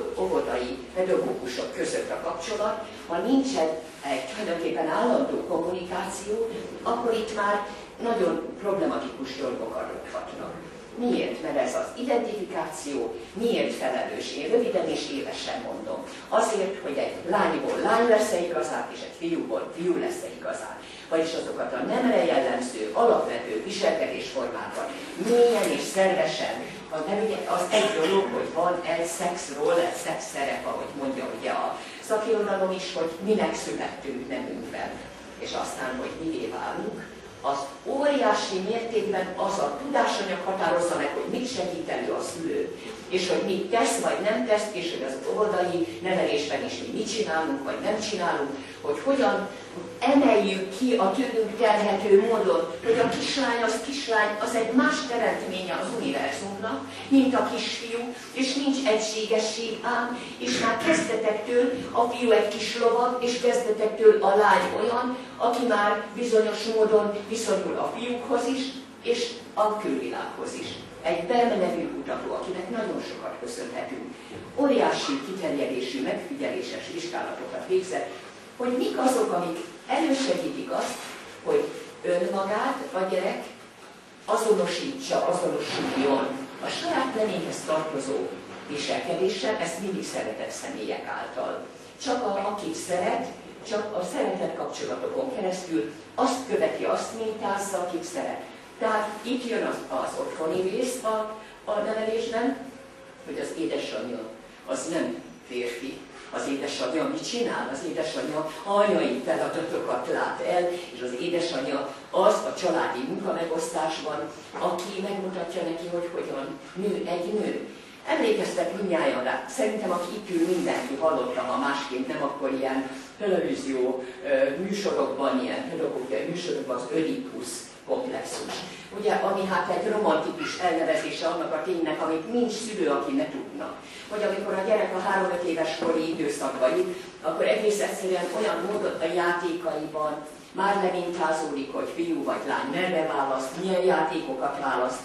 óvodai pedagógusok között a kapcsolat, ha nincsen egy tulajdonképpen állandó kommunikáció, akkor itt már nagyon problematikus dolgok adódhatnak. Miért? Mert ez az identifikáció miért felelős? Én röviden és évesen mondom. Azért, hogy egy lányból lány lesz-e igazán, és egy fiúból fiú lesz-e igazán. Vagyis azokat a nemre jellemző, alapvető viselkedésformákat mélyen és szervesen, az egy dolog, hogy van egy szexról, egy szexszerep, ahogy mondja ugye a szakirodalom is, hogy minek születtünk nemünkben, és aztán, hogy mivé válunk, az óriási mértékben az a tudásanyag határozza meg, hogy mit segít elő a szülő, és hogy mit tesz, vagy nem tesz, és hogy az óvodai nevelésben is mi mit csinálunk, vagy nem csinálunk, hogy hogyan emeljük ki a tőlünk telhető módon, hogy a kislány az egy más teremtménye az univerzumnak, mint a kisfiú, és nincs egységesség ám, és már kezdetektől a fiú egy kis lovag, és kezdetektől a lány olyan, aki már bizonyos módon viszonyul a fiúkhoz is, és a külvilághoz is. Egy Berme nevű kutató, akinek nagyon sokat köszönhetünk, óriási kiterjedésű, megfigyeléses vizsgálatokat végzett, hogy mik azok, amik elősegítik azt, hogy önmagát a gyerek azonosítson a saját neményhez tartozó viselkedéssel, ezt mindig szeretett személyek által. Csak akit szeret, csak a szeretet kapcsolatokon keresztül azt követi, azt mintázza, akit szeret. Tehát itt jön az otthoni rész a nevelésben, hogy az édesanyja az nem férfi, az édesanyja mit csinál? Az édesanyja anyai feladatokat lát el, és az édesanyja az a családi munkamegosztásban, aki megmutatja neki, hogy hogyan nő egy nő. Emlékeztek mindnyájan rá, szerintem aki itt ül, mindenki hallotta, ha másként nem, akkor ilyen televízió műsorokban, ilyen pedagógiai műsorokban az Ödipusz komplexus. Ugye, ami hát egy romantikus elnevezése annak a ténynek, amit nincs szülő, aki ne tudna. Vagy amikor a gyerek a 3-5 éves kori időszakba jut, akkor egész egyszerűen olyan módon a játékaiban már lemintázódik, hogy fiú vagy lány merre választ, milyen játékokat választ,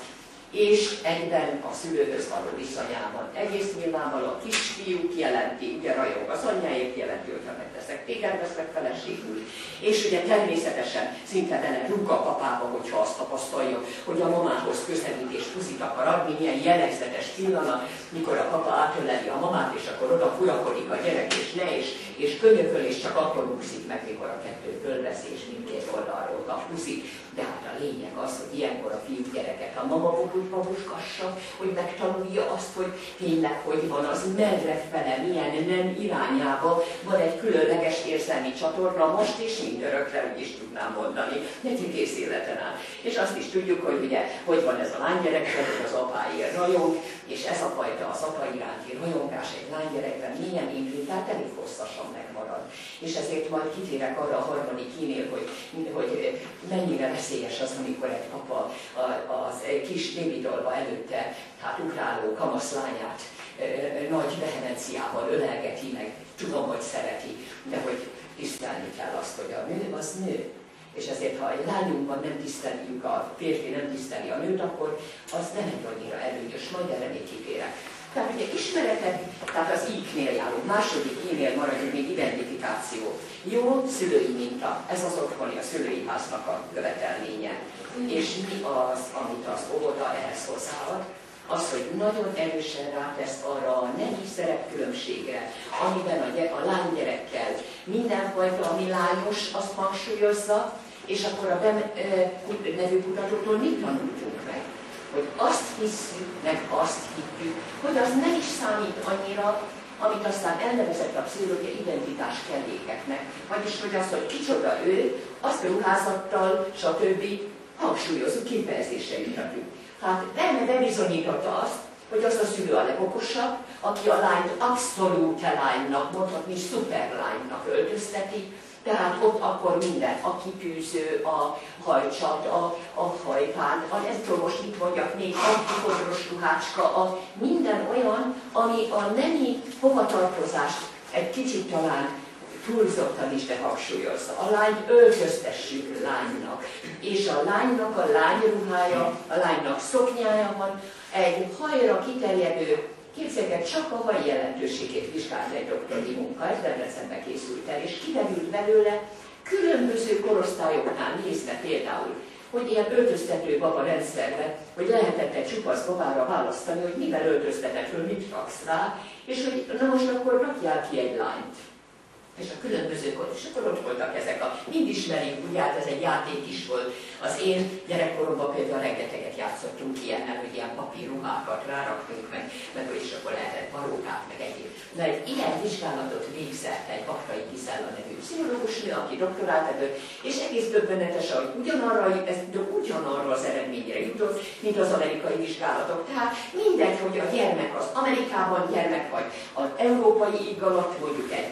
és egyben a szülőhöz való viszonyában. Egész nyilvánvalóan a kisfiú jelenti, ugye rajong az anyjáért jelenti, hogyha megteszek téged, veszek feleségül. És ugye természetesen szinte bele rúg a papába, hogyha azt tapasztalja, hogy a mamához közelítést puszit akar adni, milyen jellegzetes pillanat, mikor a papa átöleli a mamát, és akkor oda furakodik a gyerek, és ne, és könyököl, és csak akkor puszik meg, mikor a kettő fölveszi, és mindkét oldalról kap puszit. De hát a lényeg az, hogy ilyenkor a fiú gyereket a mama babuskassa, hogy megtanulja azt, hogy tényleg hogy van az, merre fele, milyen nem irányába van egy különleges érzelmi csatorna, most és mindörökre, úgy is tudnám mondani, neki kész életen át. És azt is tudjuk, hogy ugye, hogy van ez a lánygyerekben, hogy az apáért rajong, és ez a fajta az apa iránti rajongás egy lánygyerekben milyen imprintált, elég hosszasan megmarad. És ezért majd kitérek arra a harmadik kínél, hogy mennyire veszélyes az, amikor egy apa az kis babydolba előtte ugráló kamaszlányát nagy vehemenciával ölelgeti meg, tudom, hogy szereti, de hogy tisztelni kell azt, hogy a nő az nő. És ezért, ha egy lányunkban nem tiszteljük, a férfi nem tiszteli a nőt, akkor az nem egy annyira előnyös, majd erre még kitérek. Tehát ugye ismeretek, tehát az I-nél járunk, második I-nél maradjunk még identifikáció. Jó szülői minta, ez az otthoni, a szülői háznak a követelménye. És mi az, amit az óvoda ehhez hozzáad? Az, hogy nagyon erősen rátesz arra a nemi szerepkülönbségre, amiben a lánygyerekkel mindenfajta, ami lányos, azt hangsúlyozza, és akkor a nevőkutatótól mit tanultunk meg? Hogy azt hisszük, meg azt hittük, hogy az nem is számít annyira, amit aztán elnevezett a pszichológia identitás kellékeknek. Vagyis, hogy az, hogy kicsoda ő, azt ruházattal, stb. Hangsúlyozó kifejezésre jutatjuk. Hát nem bebizonyította azt, hogy az a szülő a legokosabb, aki a lányt abszolút lánynak, mondhatni szuperlánynak öltözteti, tehát ott akkor minden, a kipűző, a hajcsat, a hajpán, nem tudom most mit mondjak még, a kikodros ruhácska, minden olyan, ami a nemi hovatartozást egy kicsit talán túlzottan is, de hangsúlyozza. A lányt öltöztessük lánynak, és a lánynak a lányruhája, a lánynak szoknyája van, egy hajra kiterjedő, képzeljétek, csak a haj jelentőségét vizsgált egy doktori munka, ez Debrecenbe készült el, és kiderült belőle különböző korosztályoknál nézve például, hogy ilyen öltöztető baba rendszerben, hogy lehetett egy csupasz babára választani, hogy mivel öltözteted föl, mit raksz rá, és hogy na most akkor rakjál ki egy lányt. És a különbözőkor, és akkor ott voltak ezek mind ismerjük, ugye hát ez egy játék is volt. Az én gyerekkoromban például rengeteget játszottunk ilyennel, hogy ilyen papírruhákat ráraktunk meg hogy is akkor lehetett barókát, meg egyéb. De egy ilyen vizsgálatot végzett egy Bakrai Gisella nevű pszichológus nő, aki doktorát edett, és egész döbbenetes, hogy ugyanarra az eredményre jutott, mint az amerikai vizsgálatok. Tehát mindegy, hogy a gyermek az Amerikában gyermek, vagy az európai íg alatt, mondjuk egy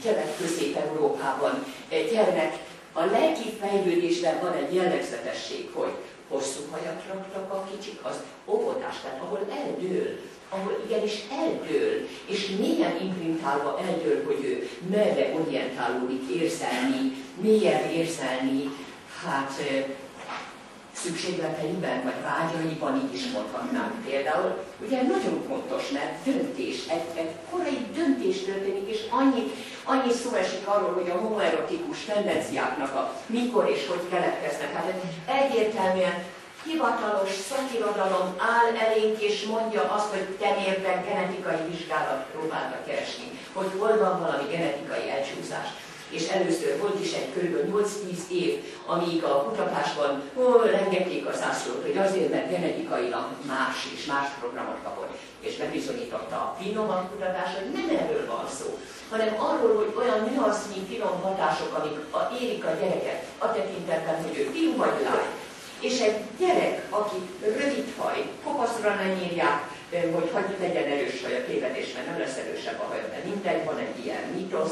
Kelet-Közép-Európában egy gyermek, a lelki fejlődésben van egy jellegzetesség, hogy hosszú hajat raktak a kicsik, az óvodás, tehát ahol eldől, ahol igenis eldől, és mélyen imprintálva eldől, hogy ő merre orientálódik érzelmi, mélyebb érzelmi, szükségleteiben, vagy vágyaiban, így is mondhatnánk például. Ugye nagyon fontos, mert döntés, egy korai döntés történik, és annyi szó esik arról, hogy a homoerotikus tendenciáknak mikor és hogy keletkeznek. Hát egyértelműen hivatalos szakirodalom áll elénk, és mondja azt, hogy tenyérben genetikai vizsgálat próbáltak keresni, hogy hol van valami genetikai elcsúszás. És először volt is egy kb. 8-10 év, amíg a kutatásban rengették a zászlót, hogy azért, mert genetikailag más programot kapott. És bebizonyította a finomabb kutatás, hogy nem erről van szó, hanem arról, hogy olyan nüansznyi finom hatások, amik érik a gyereket a tekintetben, hogy ő fiú vagy lány. És egy gyerek, aki rövid haj, kopaszra nem írják, hogy hagyj legyen erős haj a tévedésben, nem lesz erősebb a haj, de mindegy, van egy ilyen mítosz,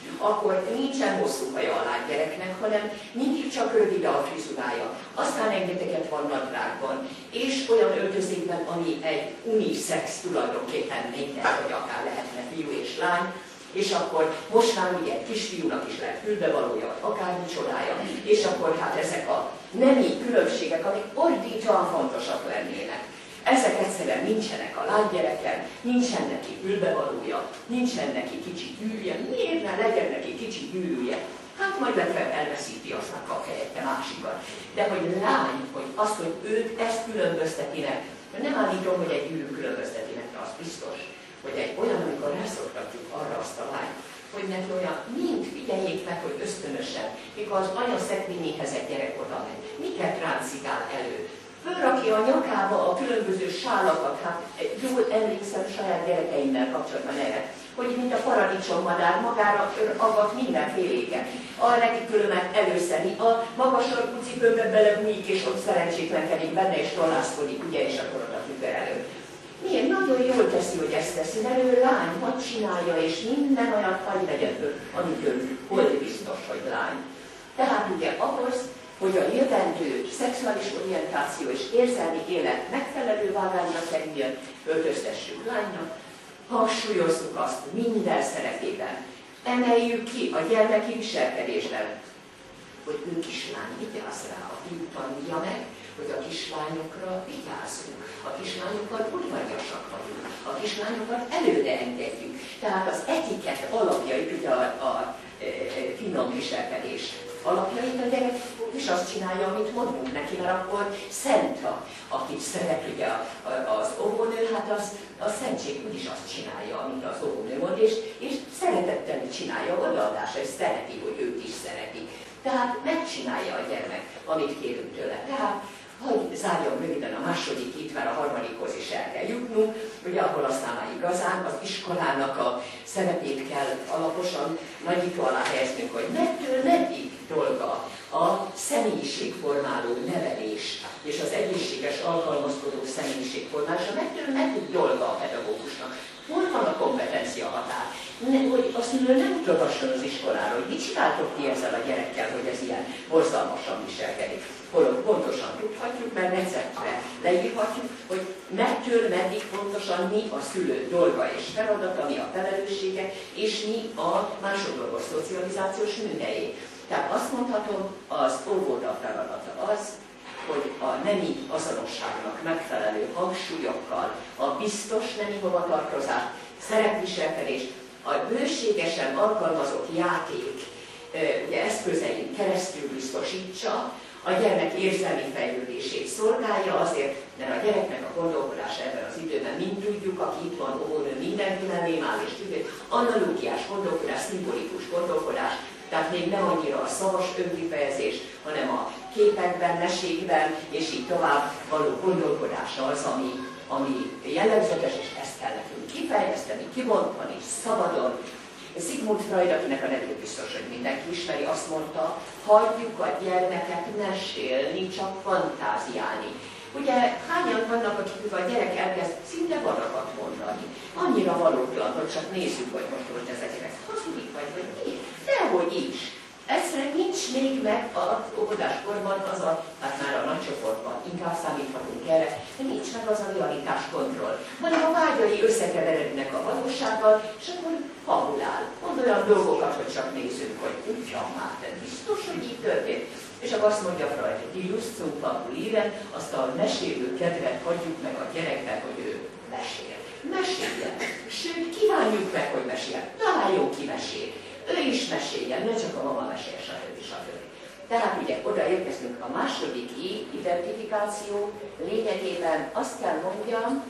akkor nincsen hosszú haja a lánygyereknek, hanem mindig csak rövid a frizurája. Aztán rengeteget van nadrágban, és olyan öltözékben, ami egy unisex tulajdonképpen minden, hogy akár lehetne fiú és lány, és akkor most már ugye egy kisfiúnak is lehet fülbevalója, akármi csodája, és akkor hát ezek a nemi különbségek, amik ordítóan fontosak lennének. Ezek egyszerűen nincsenek a lánygyereken, nincsen neki fülbevalója, nincsen neki kicsi gyűrűje. Miért ne legyen neki kicsi gyűrűje? Hát majd legfeljebb elveszíti, aztán kap helyette másikat. De hogy lány, hogy azt, hogy őt ezt különböztetinek, nem állítom, hogy egy gyűrű különböztetinek, de az biztos, hogy egy olyan, amikor rászoktatjuk arra azt a lányt, hogy neki olyan, mind figyeljék meg, hogy ösztönösen, mikor az anya szekrényéhez egy gyerek oda megy, miket ráncigál elő. Fölrakja a nyakába a különböző sálakat, hát jól emlékszem saját gyerekeimmel kapcsolatban erre, hogy mint a paradicsommadár magára aggat mindenféléket. Neki különben előszedi, a magas sarkú cipőbe belebújik, és ott szerencsétlenkedik benne, és tollászkodik, ugye, és akkor oda tükör elő. Miért? Nagyon jól teszi, hogy ezt teszi, mert ő lány, hogy csinálja, és minden olyan hagy legyen ő, amitől hol biztos, hogy lány. Tehát ugye ahhoz, hogy a jövendő szexuális orientáció és érzelmi élet megfelelő vágányra kerüljön, öltöztessük lánynak, hangsúlyozzuk azt minden szerepében. Emeljük ki a gyermeki viselkedésben, hogy ő kislány, vigyázz rá, a fiú tanulja meg, hogy a kislányokra vigyázzunk, a kislányokat udvariasak vagyunk, a kislányokat előre engedjük. Tehát az etikett alapjait, ugye a finom viselkedés alapjait a gyerek is azt csinálja, amit mondunk neki, mert akkor szent, akit szeret ugye az óvónő, hát a szentség úgyis azt csinálja, amit az óvónő mond, és szeretettel csinálja, odaadása, és szereti, hogy őt is szereti. Tehát megcsinálja a gyermek, amit kérünk tőle. Tehát, hogy zárjam röviden a másodikit, mert a harmadikhoz is el kell jutnunk, ugye ahol aztán már igazán az iskolának a szerepét kell alaposan nagyító alá helyeznünk, hogy mettől meddig dolga a személyiségformáló nevelés és az egészséges alkalmazkodó személyiségformálása, mettől meddig dolga a pedagógusnak. Hol van a kompetencia határ? Hogy a szülő nem utasson az iskolára, hogy mit csináltok ti ezzel a gyerekkel, hogy ez ilyen borzalmasan viselkedik. Holott pontosan tudhatjuk, mert receptre leírhatjuk, hogy mettől meddig pontosan mi a szülő dolga és feladata, mi a felelőssége, és mi a másodlagos szocializációs műhelyé. Tehát azt mondhatom, az óvoda feladata az, hogy a nemi azonosságnak megfelelő hangsúlyokkal a biztos nemi hovatartozás, szerepviselkedés, a bőségesen alkalmazott játék ugye eszközein keresztül biztosítsa, a gyermek érzelmi fejlődését szolgálja azért, mert a gyereknek a gondolkodása ebben az időben, mint tudjuk, aki itt van, óvónő, mindenkivel némál és tudjuk, analógiás gondolkodás, szimbolikus gondolkodás, tehát még nem annyira a szavas önkifejezés, hanem a képekben, mesékben, és így tovább való gondolkodása az, ami jellegzetes, és ezt kell nekünk kifejleszteni, kibontani, szabadon. Sigmund Freud, akinek a nevét biztos, hogy mindenki ismeri, azt mondta, hagyjuk a gyermeket mesélni, csak fantáziálni. Ugye hányan vannak, akik a gyerek elkezd szinte vadakat mondani. Annyira valótlan, hogy csak nézzük, hogy most volt ez a gyerek. Hazudik vagy mi? Dehogy is. Egyszerűen nincs még meg az óvodáskorban az hát már a nagycsoportban inkább számíthatunk erre, de nincs meg az a realitás kontroll. Hanem a vágyai összekeverednek a valósággal, és akkor fabulál. Mond olyan dolgokat, hogy csak nézzünk, hogy ugyan már, de biztos, hogy így történt. És akkor azt mondja Freud, hogy die Lust zum Fabulieren, azt a mesélő kedvet hagyjuk meg a gyerekben, hogy ő mesél. Meséljen. Sőt, kívánjuk meg, hogy mesél. Találjon ki mesél. Ő is meséljen, ne csak a mama mesél, stb. Tehát ugye oda érkeztünk a második identifikáció lényegében, azt kell mondjam,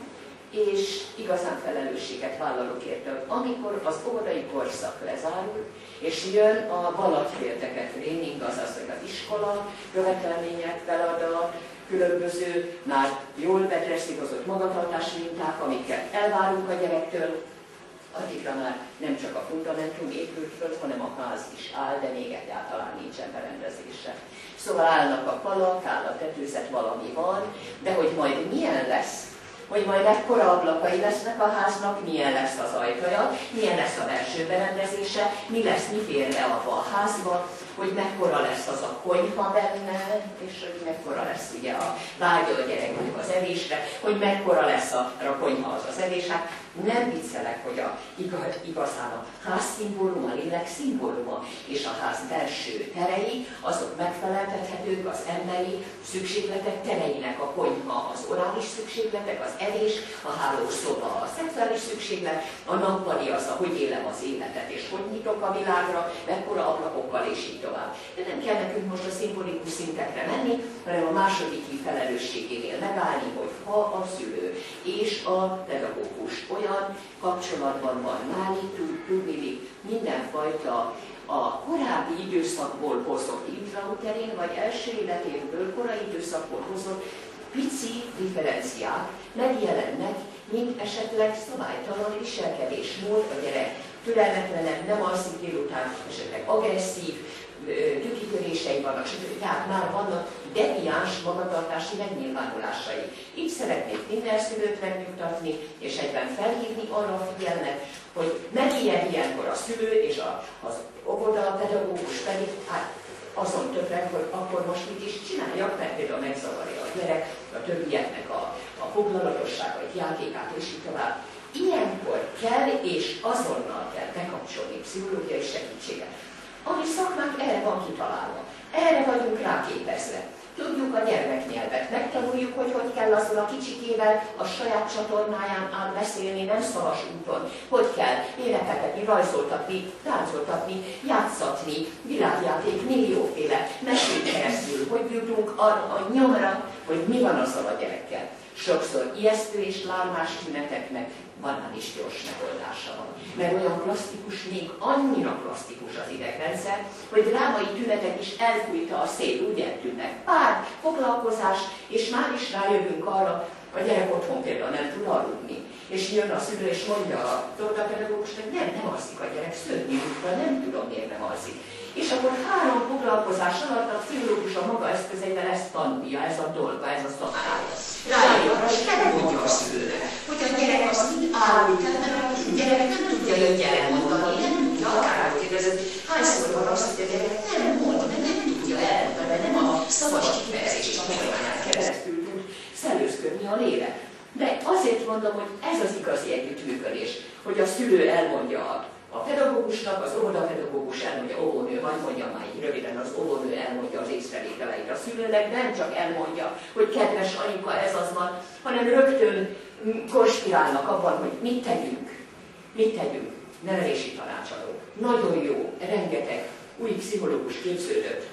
és igazán felelősséget vállalok érte, hogy amikor az óvodai korszak lezárul, és jön a balatfélteket tréning, azaz, hogy az iskola követelmények, feladat, különböző, már jól bedresszírozott magatartás minták, amiket elvárunk a gyerektől, addigra már nem csak a fundamentum épült föl, hanem a ház is áll, de még egyáltalán nincsen berendezése. Szóval állnak a falak, áll a tetőzet, valami van, de hogy majd milyen lesz, hogy majd mekkora ablakai lesznek a háznak, milyen lesz az ajtaja, milyen lesz a belső berendezése, mi lesz, mi fér be abba a házba, hogy mekkora lesz az a konyha benne, és hogy mekkora lesz ugye a vágya a gyereknek az evésre, hogy mekkora lesz a konyha az evés. Hát nem viccelek, hogy igazán a ház szimbóluma, a lélek szimbóluma, és a ház belső terei, azok megfeleltethetők az emberi szükségletek tereinek, a konyha, az orális szükségletek, az evés, a hálószoba, a szexuális szükséglet, a nappali az, hogy élem az életet, és hogy nyitok a világra, mekkora ablakokkal, és így tovább. De nem kell nekünk most a szimbolikus szintekre menni, hanem a második felelősségénél megállni, hogy ha a szülő és a pedagógus olyan kapcsolatban van náluk, tudni mindenfajta a korábbi időszakból hozott intrauterén, vagy első életéből, korai időszakból hozott pici differenciák megjelennek, mint esetleg szabálytalan viselkedésmód, a gyerek türelmetlenebb, nem alszik délután, esetleg agresszív, tükikörései vannak, tehát már vannak deviáns magatartási megnyilvánulásai. Így szeretnék minden szülőt megnyugtatni, és egyben felhívni arra a figyelmet, hogy megijed ilyenkor a szülő, és az óvodapedagógus pedig azon többek, hogy akkor most mit is csináljak, mert például megzavarja a gyerek, a többieknek a foglalatosságait, játékát, és így tovább. Ilyenkor kell, és azonnal kell bekapcsolni pszichológiai segítséget. Ami szakmánk erre van kitalálva, erre vagyunk ráképezve. Tudjuk a gyermeknyelvet, megtanuljuk, hogy kell azzal a kicsikével a saját csatornáján át beszélni, nem szavas úton. Hogy kell énekeltetni, rajzoltatni, táncoltatni, játszatni, világjáték, millióféle mesét keresztül, hogy jutunk a nyomra, hogy mi van azzal a gyerekkel. Sokszor ijesztő és lármás tüneteknek banális gyors megoldása van. Mert olyan plastikus, még annyira plastikus az idegrendszer, hogy drámai tünetek is elfújta a szél, úgy eltűnnek. Pár foglalkozás, és már is rájövünk arra, a gyerek otthon például nem tud aludni. És jön a szülő, és mondja a pedagógusnak, nem alszik a gyerek, szörnyű, nem tudom, miért nem alszik. És akkor 3 foglalkozás alatt a pszichológus a maga eszközeivel ezt tanulja, ez a dolga, ez a szamárája. Rájön, és megmondja a szülőnek, hogy a gyerek az így állít, a gyerek nem tudja jönnyel elmondani, nem tudja akárhogy kérdezni. Hányszor van az, hogy a gyerek nem mond, nem tudja elmondani, nem a szavas kifejezés tanulmányán keresztül tud szellőzködni a lélek. De azért mondom, hogy ez az igazi együttműködés, hogy a szülő elmondja a pedagógusnak, az óvodapedagógus elmondja, óvónő, majd mondja már így röviden, az óvónő elmondja az észrevételeit a szülőnek, nem csak elmondja, hogy kedves anyuka, ez az van, hanem rögtön konspirálnak abban, hogy mit tegyünk, nevelési tanácsadók. Nagyon jó, rengeteg új pszichológus képződött.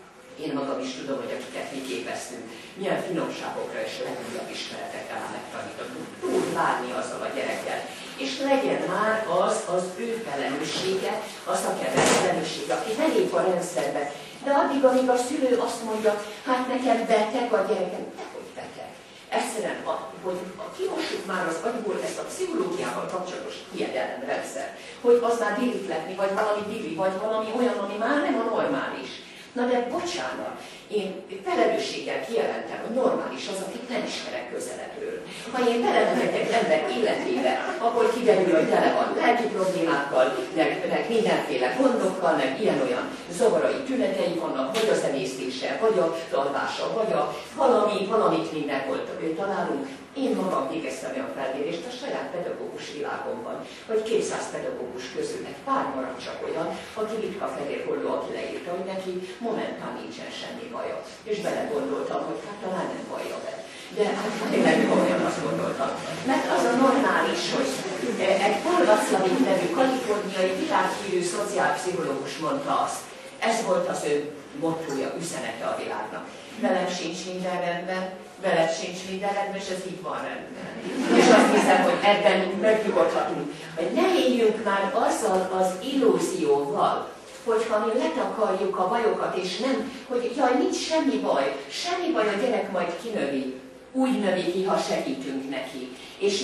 Én magam is tudom, hogy akiket mi képeztünk, milyen finomságokra és legújabb ismeretekkel megtanítottunk. Tud várni azzal a gyerekkel. És legyen már az ő felelőssége, a szakember felelőssége, aki belép a rendszerbe. De addig, amíg a szülő azt mondja, hát nekem beteg a gyerekem, nehogy beteg. Egyszerűen, hogy kimossuk már az agyból ezt a pszichológiával kapcsolatos hiedelemrendszer, hogy az már dirigletni, vagy valami diri, vagy valami olyan, ami már nem a normális. Na de bocsánat, én felelősséggel kijelentem, hogy normális az, akit nem ismerek közelebbről. Ha én belemegyek egy ember életébe, akkor kiderül, hogy tele van lelki problémákkal, meg mindenféle gondokkal, meg ilyen-olyan zavarai tünetei vannak, vagy az emésztése, vagy a alvása, vagy a valamit mindenhol találunk. Én magam végeztem olyan felmérést a saját pedagógus világomban, hogy 200 pedagógus közül egy pár maradt csak olyan, aki ritka fehérholló, aki leírta, hogy neki momentán nincsen semmi baja. És belegondoltam, hogy hát talán nem bajja be. De hát tényleg olyan azt gondoltam. Mert az a normális, hogy egy Paul Václavic nevű kaliforniai világhírű szociálpszichológus mondta azt. Ez volt az ő mottója, üzenete a világnak. Velem sincs minden rendben, veled sincs minden rendben, és ez így van rendben. És azt hiszem, hogy ebben megnyugodhatunk, hogy ne éljünk már azzal az illúzióval, hogyha mi letakarjuk a bajokat, és nem, hogy jaj, nincs semmi baj, a gyerek majd kinövi. Úgy növi ki, ha segítünk neki. És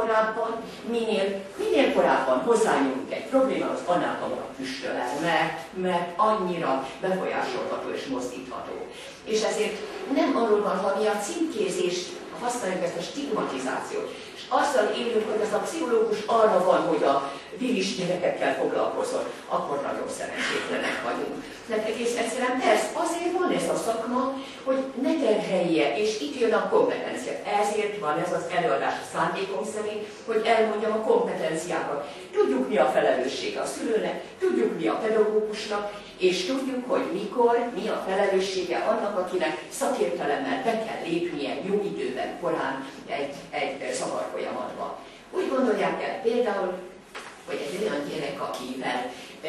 minél korábban hozzányúlunk egy problémához, annál hamarabb füstöl el, mert annyira befolyásolható és mozdítható. És ezért nem arról van, ha mi a címkézést, a használjuk ezt a stigmatizációt, és azzal élünk, hogy ez a pszichológus arra van, hogy a viris gyerekekkel foglalkozol, akkor nagyon szerencsétlenek vagyunk. Mert egész egyszerűen persze azért van ez a szakma, hogy ne terhelje, és itt jön a kompetencia. Ezért van ez az előadás a szándékom szerint, hogy elmondjam a kompetenciákat. Tudjuk, mi a felelőssége a szülőnek, tudjuk, mi a pedagógusnak, és tudjuk, hogy mikor, mi a felelőssége annak, akinek szakértelemmel be kell lépnie jó időben, korán egy zavarfolyamatba. Úgy gondolják el például, hogy egy olyan gyerek, akivel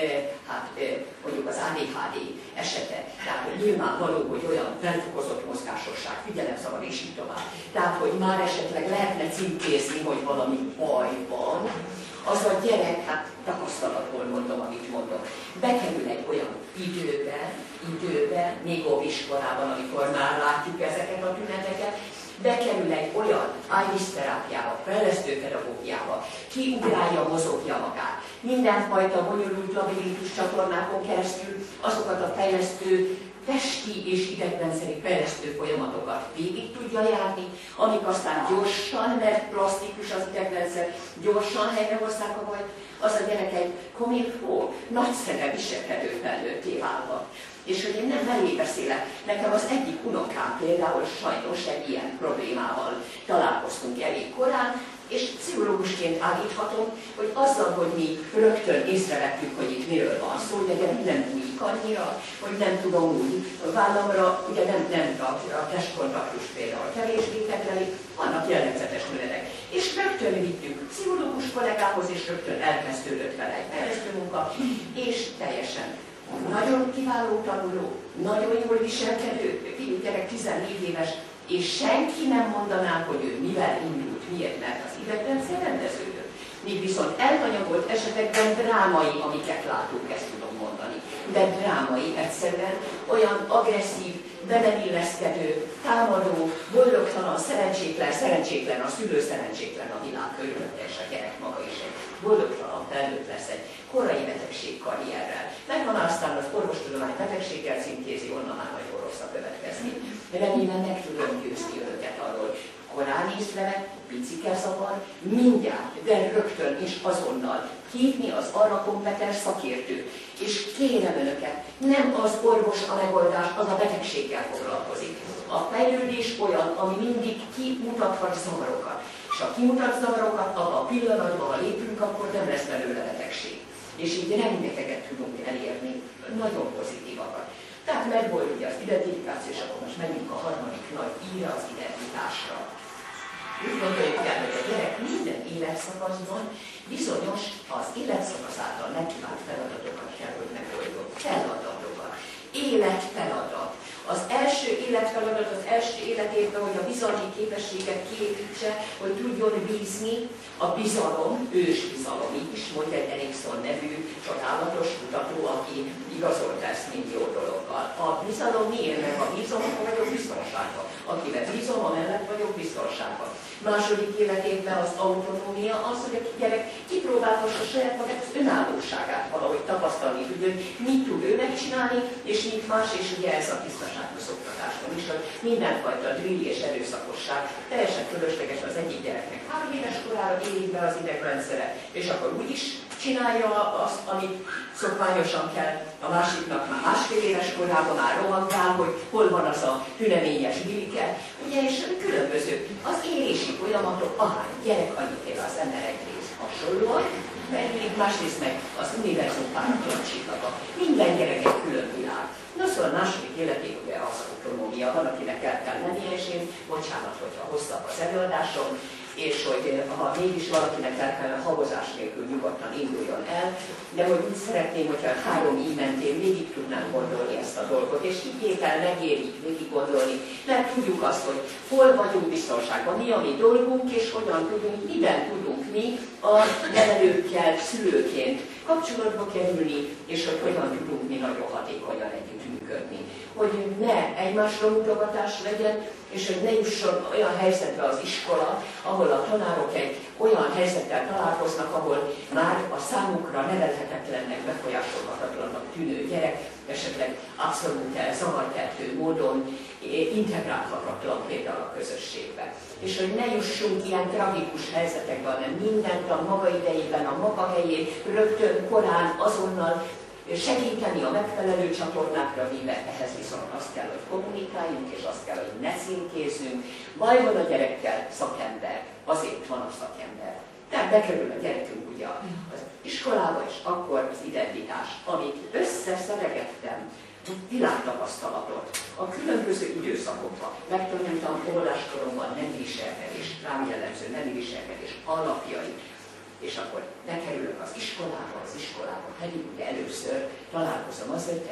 mondjuk az ADHD esete, tehát hogy nyilvánvaló, hogy olyan felfokozott mozgásosság, figyelemzavar és így tovább. Tehát, hogy már esetleg lehetne címkézni, hogy valami baj van, az a gyerek, hát tapasztalatból mondom, amit mondom, bekerül egy olyan időbe, még óviskolában, amikor már látjuk ezeket a tüneteket, bekerül egy olyan IVIS terápiába, fejlesztő pedagógiába, kiugrálja, mozogja magát. Mindenfajta bonyolult labirintus csatornákon keresztül azokat a fejlesztő, testi és idegrendszeri fejlesztő folyamatokat végig tudja járni, amik aztán gyorsan, mert plastikus az idegrendszer, gyorsan helyrehozzák a bajt, az a gyerek egy komilfó, nagyszerű viselkedő felnőtté válhat. És hogy én nem mellé beszélek, nekem az egyik unokám például sajnos egy ilyen problémával találkoztunk elég korán, és pszichológusként állíthatom, hogy azzal, hogy mi rögtön észrevettük, hogy itt miről van szó, de nem bújik annyira, hogy nem tudom úgy vállamra, ugye nem a testkontaktust például kevésbé tekleli, vannak jellegzetes tünetek. És rögtön vittük pszichológus kollégához, és rögtön elkezdődött vele egy fejlesztő munka, és teljesen nagyon kiváló tanuló, nagyon jól viselkedő, fiú gyerek 14 éves, és senki nem mondaná, hogy ő mivel indult, miért, mert az idegrendszer rendeződött. Míg viszont elhanyagolt esetekben drámai, amiket látunk, ezt tudom mondani. De drámai egyszerűen olyan agresszív, be nem illeszkedő, támadó, boldogtalan, szerencsétlen a szülő, szerencsétlen a világ körülötte, és a gyerek maga is egy boldogtalan felnőtt lesz egy korai betegség karrierrel. Megvan aztán az orvostudomány betegséggel címkézi, onnan már nagyon rossz a következni. Remélem meg tudom győzni önöket arról, korán észrevett, picike zavar, mindjárt, de rögtön és azonnal hívni az arra kompetens szakértőt. És kérem önöket, nem az orvos a megoldás, az a betegséggel foglalkozik. A fejlődés olyan, ami mindig kimutathat zavarokat. És ha kimutat zavarokat, abban a pillanatban, ha lépünk, akkor nem lesz belőle betegség. És így rengeteget tudunk elérni, nagyon pozitívakat. Tehát megvolt ugye az identifikáció, és akkor most menjünk a harmadik nagy íra, az identitásra. Úgy gondoljuk el, hogy a gyerek minden életszakaszban bizonyos az életszakasz által megkívánt feladatokat kell, hogy megoldjon. Feladatokat. Életfeladat. Az első életfeladat az első életében, hogy a bizalmi képességet kiépítse, hogy tudjon bízni, a bizalom, ősbizalom, így is mondja egy Erikson nevű csodálatos kutató, aki igazolta ezt mind jó dologgal. A bizalom miért? Mert ha bízom, akkor vagyok biztonságban. Akivel bízom, amellett vagyok biztonságban. Második életében az autonómia az, hogy a gyerek kipróbálhassa saját magát az önállóságát valahogy tapasztalni, hogy mit tud ő megcsinálni, és mit más, és ugye ez a tisztaságos oktatásban is, hogy mindenfajta drill és erőszakosság teljesen fölösleges az egyik gyereknek. 3 éves korára érik be az idegrendszere, és akkor úgy is csinálja azt, amit szokványosan kell, a másiknak már 1,5 éves korában már rohangál, hogy hol van az a tüneményes bilike, ugye, és különböző az érési folyamatok, ahány gyerek, annyit él az ember egyrészt hasonlóan, mert másrészt meg az univerzum pártalansítaka. Minden gyerek egy külön világ. Na szóval második életében ugye az autonómia van, akinek el kell mennie, és én bocsánat, hogyha hosszabb az előadásom, és hogy ha mégis valakinek el kellene habozás nélkül nyugodtan induljon el, de hogy úgy szeretném, hogyha 3 mentén végig tudnánk gondolni ezt a dolgot, és higgyék el, megérik végig gondolni, mert tudjuk azt, hogy hol vagyunk biztonságban, mi a mi dolgunk, és hogyan tudunk, miben tudunk mi a nevelőkkel, szülőként kapcsolatba kerülni, és hogy hogyan tudunk mi nagyon hatékonyan együttműködni. Hogy ne egymásra mutogatás legyen, és hogy ne jusson olyan helyzetbe az iskola, ahol a tanárok egy olyan helyzettel találkoznak, ahol már a számukra nevelhetetlennek, befolyásolhatatlannak tűnő gyerek esetleg abszolút zavarkeltő módon integrálhatatlan például a közösségbe. És hogy ne jussunk ilyen tragikus helyzetekbe, hanem mindent a maga idejében, a maga helyén, rögtön, korán, azonnal segíteni a megfelelő csatornákra víve, ehhez viszont azt kell, hogy kommunikáljunk, és azt kell, hogy ne címkézzünk. Baj van a gyerekkel, szakember, azért van a szakember. Tehát bekerül a gyerekünk ugye az iskolába, és akkor az identitás, amit összeszelegettem, világtapasztalatot a különböző időszakokban. Megtanultam olvaskoromban nemi viselkedés, rám jellemző nemi viselkedés alapjai, és akkor bekerülök az iskolába pedig ugye először találkozom az egy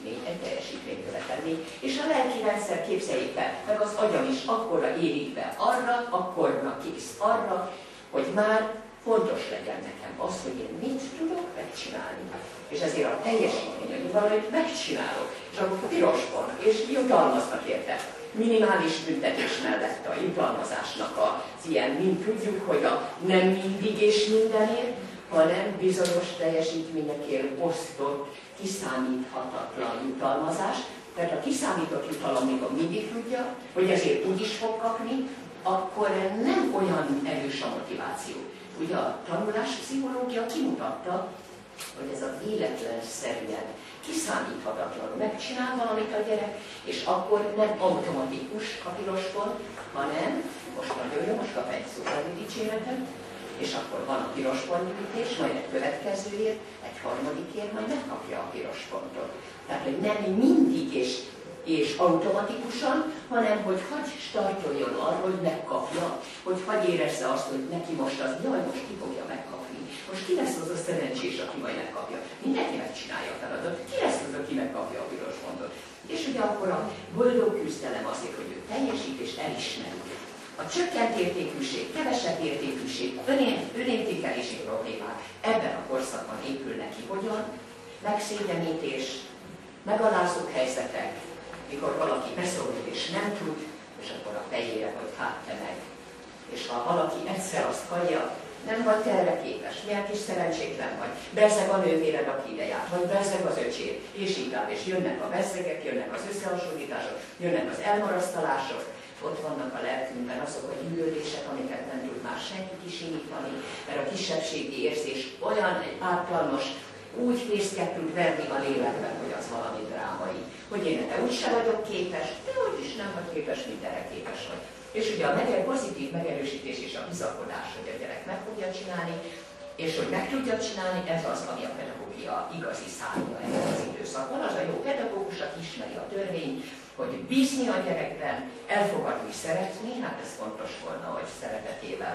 teljesítménykövetelmény, és a lelki rendszer képzeljék be, meg az agyam is akkorra érik be akkorra kész arra, hogy már fontos legyen nekem az, hogy én mit tudok megcsinálni. És ezért a teljesítmény, hogy valamit megcsinálok, és akkor piros pont, és jutalmaznak érte. Minimális büntetés mellett a jutalmazásnak az ilyen, mint tudjuk, hogy a nem mindig és mindenért, hanem bizonyos teljesítményekért osztott, kiszámíthatatlan jutalmazás. Tehát a kiszámított jutalom, amikor mindig tudja, hogy ezért úgy is fog kapni, akkor nem olyan erős a motiváció. Ugye a tanuláspszichológia kimutatta, hogy ez a véletlenszerűen kiszámíthatatlanul megcsinál valamit a gyerek, és akkor nem automatikus a piros pont, hanem most nagyon jó, most kap egy szóbeli dicséretet, és akkor van a piros pontgyűjtés, majd egy következőért, egy harmadikért, majd megkapja a piros pontot. Tehát, hogy nem mindig és automatikusan, hanem hogy hagy startoljon arra, hogy megkapja, hogy hagy érezze azt, hogy neki most az, jaj, most ki fogja megkapni. Most ki lesz az a szerencsés, aki majd megkapja? Mindenki megcsinálja a feladatot. Ki lesz az, aki megkapja a piros pontot? És ugye akkor a boldog küzdelem azért, hogy ő teljesít és elismeri. A csökkent értékűség, kevesebb értékűség, önértékelési problémák ebben a korszakban épül neki. Hogyan? Megszégyenítés, megalázó helyzetek, mikor valaki beszól és nem tud, és akkor a fejére, hogy hát te meg. És ha valaki egyszer azt hallja, nem vagy te erre képes, milyen kis szerencsétlen vagy, bezzeg a nővéred, aki ide jár, vagy bezzeg az öcséd, és így áll, és jönnek a bezzegek, jönnek az összehasonlítások, jönnek az elmarasztalások, ott vannak a lelkünkben azok a gyűlölések, amiket nem tud már senki kisimítani, mert a kisebbségi érzés olyan egy ártalmas, úgy fészket tud verni a lélekben, hogy az valami drámai. Hogy én erre úgyse vagyok képes, de úgy is nem vagy képes, mint erre képes vagy. És ugye a pozitív megerősítés és a bizakodás, hogy a gyerek meg fogja csinálni, és hogy meg tudja csinálni, ez az, ami a pedagógia igazi szárnya ebben az időszakban. Az a jó pedagógus, aki ismeri a törvényt, hogy bízni a gyerekben, elfogadni, szeretni, hát ez fontos volna, hogy szeretetével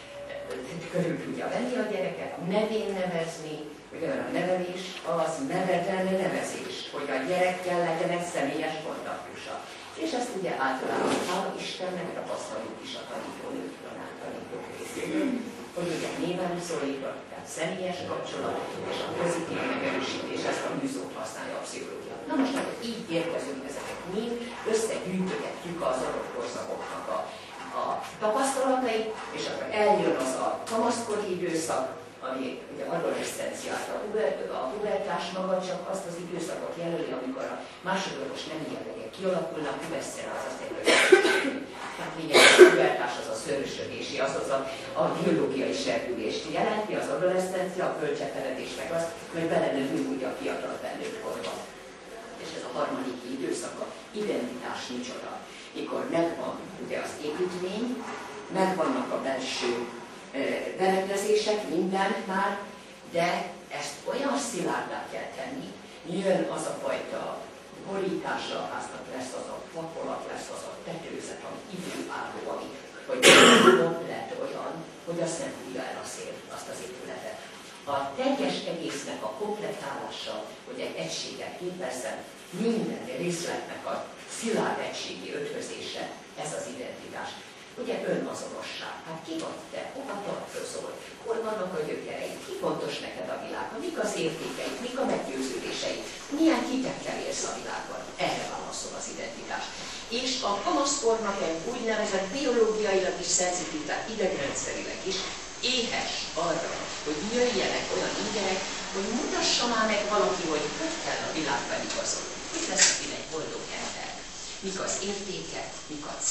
körül tudja venni a gyereket, nevén nevezni, ugye a nevelés az nevetlen nevezés, hogy a gyerekkel legyen egy személyes kontaktusa. És ezt ugye általában hála Istennek tapasztaljuk is a tanítónők, tanítók részéről, hogy ugye néven szólított, tehát személyes kapcsolat és a pozitív megerősítés, ezt a műzót használja a pszichológia. Na most akkor így érkezünk, ezeket mind összegyűjtögetjük az adott korszakoknak a tapasztalatait, és akkor eljön az a kamaszkori időszak, ami ugye adolescenciát, a pubertás maga csak azt az időszakot jelöli, amikor a másodlagos nemi jellegek kialakulnak, puberszere az azt jelöli. Tehát lényegében a pubertás az a szörösödési, azaz a biológiai serdülést jelenti, az adolescencia, a kölcsefeledés meg az, hogy belenövünk ugye a fiatal felnőttkorba. És ez a harmadik időszaka, identitás micsoda, mikor megvan ugye az építmény, megvannak a belső berendezések, mindent már, de ezt olyan szilárdá kell tenni, jön az a fajta borítása a háznak, lesz az a fakolat, lesz az a tetőzet, ami időálló, ami hogy komplet olyan, hogy azt nem tudja el a szél, azt az épületet. A teljes egésznek a komplettálása, hogy egy egységet képezzen, minden részletnek a szilárd egységi ötvözése, ez az identitás. Ugye önazonosság. Hát ki vagy te? Hova tartozol? Hol vannak a gyökereid? Ki fontos neked a világban? Mik az értékeid? Mik a meggyőződéseid? Milyen hitekkel élsz a világban? Erre válaszol az identitás. És a kamaszkornak egy úgynevezett biológiailag is szenzitív, tehát idegrendszerileg is éhes arra, hogy jöjjenek olyan ingerek, hogy mutassa már meg valaki, hogy kell a világban igazolni. Hogy lesz én egy boldog ember? Mik az értékeid?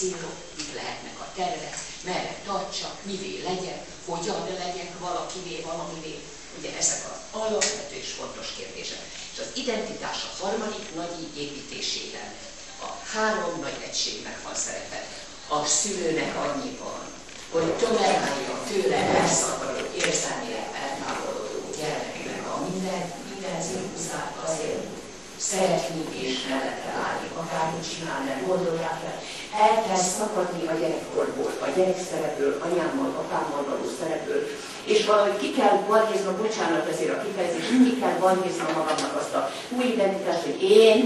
célok, mik lehetnek a tervek, merre tartsak, mivé legyek, hogyan legyek valakivé, valamivé. Ugye ezek az alapvető és fontos kérdések. És az identitás a harmadik nagy építésében a három nagy egységnek van szerepe. A szülőnek annyi van, hogy tolerálja a tőle elszakadó, érzelmileg eltávolodó gyermeknek a minden zirkuszát azért szeretni és mellette állni, akármit csinálni, gondolják el. Elkezd szakadni a gyerekkorból, a gyerekszerepből, anyámmal, apámmal való szerepből, és valahogy ki kell valnéznom, bocsánat ezért a kifejezést, ki kell valnéznom magamnak azt a új identitást, hogy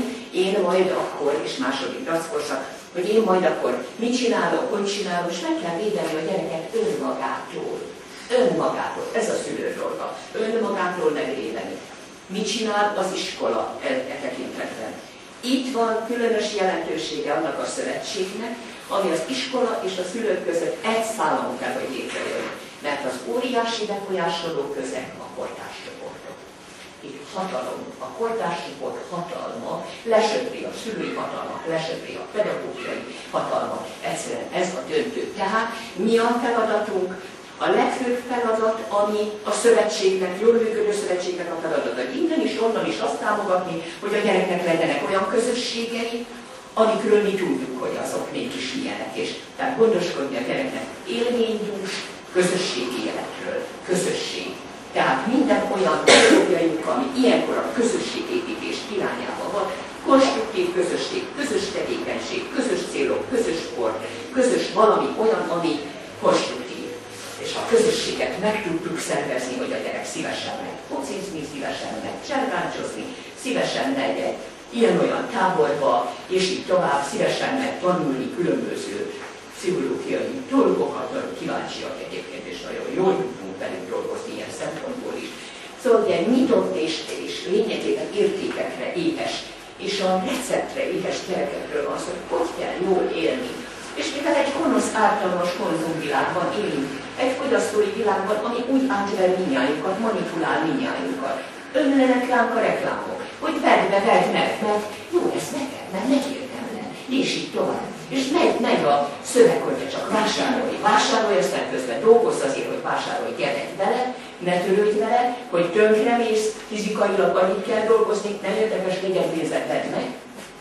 én majd akkor, és második rackosak, hogy én majd akkor mit csinálok, hogy csinálok, és meg kell védeni a gyereket önmagától. Önmagától, ez a szülő dolga. Önmagától megvédeni. Mit csinál az iskola e tekintetben? Itt van különös jelentősége annak a szövetségnek, ami az iskola és a szülők között egy szálon kell, hogy létrejön. Mert az óriási befolyásoló közeg a kortárscsoportok. Itt hatalom, a kortárscsoport hatalma lesöpri a szülői hatalmat, lesöpri a pedagógiai hatalmat. Egyszerűen ez a döntő. Tehát mi a feladatunk? A legfőbb feladat, ami a szövetségnek, jól működő szövetségnek a feladata, innen is, onnan is azt támogatni, hogy a gyereknek legyenek olyan közösségei, amikről mi tudjuk, hogy azok mégis milyenek, és tehát gondoskodni a gyereknek élménydús közösségi életről, közösség. Tehát minden olyan pedagógiai, ami ilyenkor a közösségépítés irányában van, konstruktív közösség, közös tevékenység, közös célok, közös sport, közös valami olyan, ami konstruktív. És a közösséget meg tudtuk szervezni, hogy a gyerek szívesen megy focizni, szívesen megy csergáncsozni, szívesen megy egy ilyen-olyan táborba, és így tovább szívesen megy tanulni különböző pszichológiai dolgokat, nagyon kíváncsiak egyébként, és nagyon jól tudunk velük dolgozni ilyen szempontból is. Szóval ilyen nyitott és lényegében értékekre éhes, és a receptre éhes gyerekekről van szó, hogy kell jól élni. És mivel egy gonosz, általános konzumvilágban élünk, egy fogyasztói világban, ami úgy átver minnyájunkat, manipulál minnyájunkat. Önlenek ránk a reklámok, hogy vedd be, vedd meg, mert jó, ez neked, mert megérdemlem, és így tovább. És megy a szöveg, hogy te csak vásárolj, aztán közben dolgozz azért, hogy vásárolj, gyerek vele, ne törődj vele, hogy tönkremész, fizikailag annyit kell dolgozni, nem érdekes, legyen pénzed, vedd meg.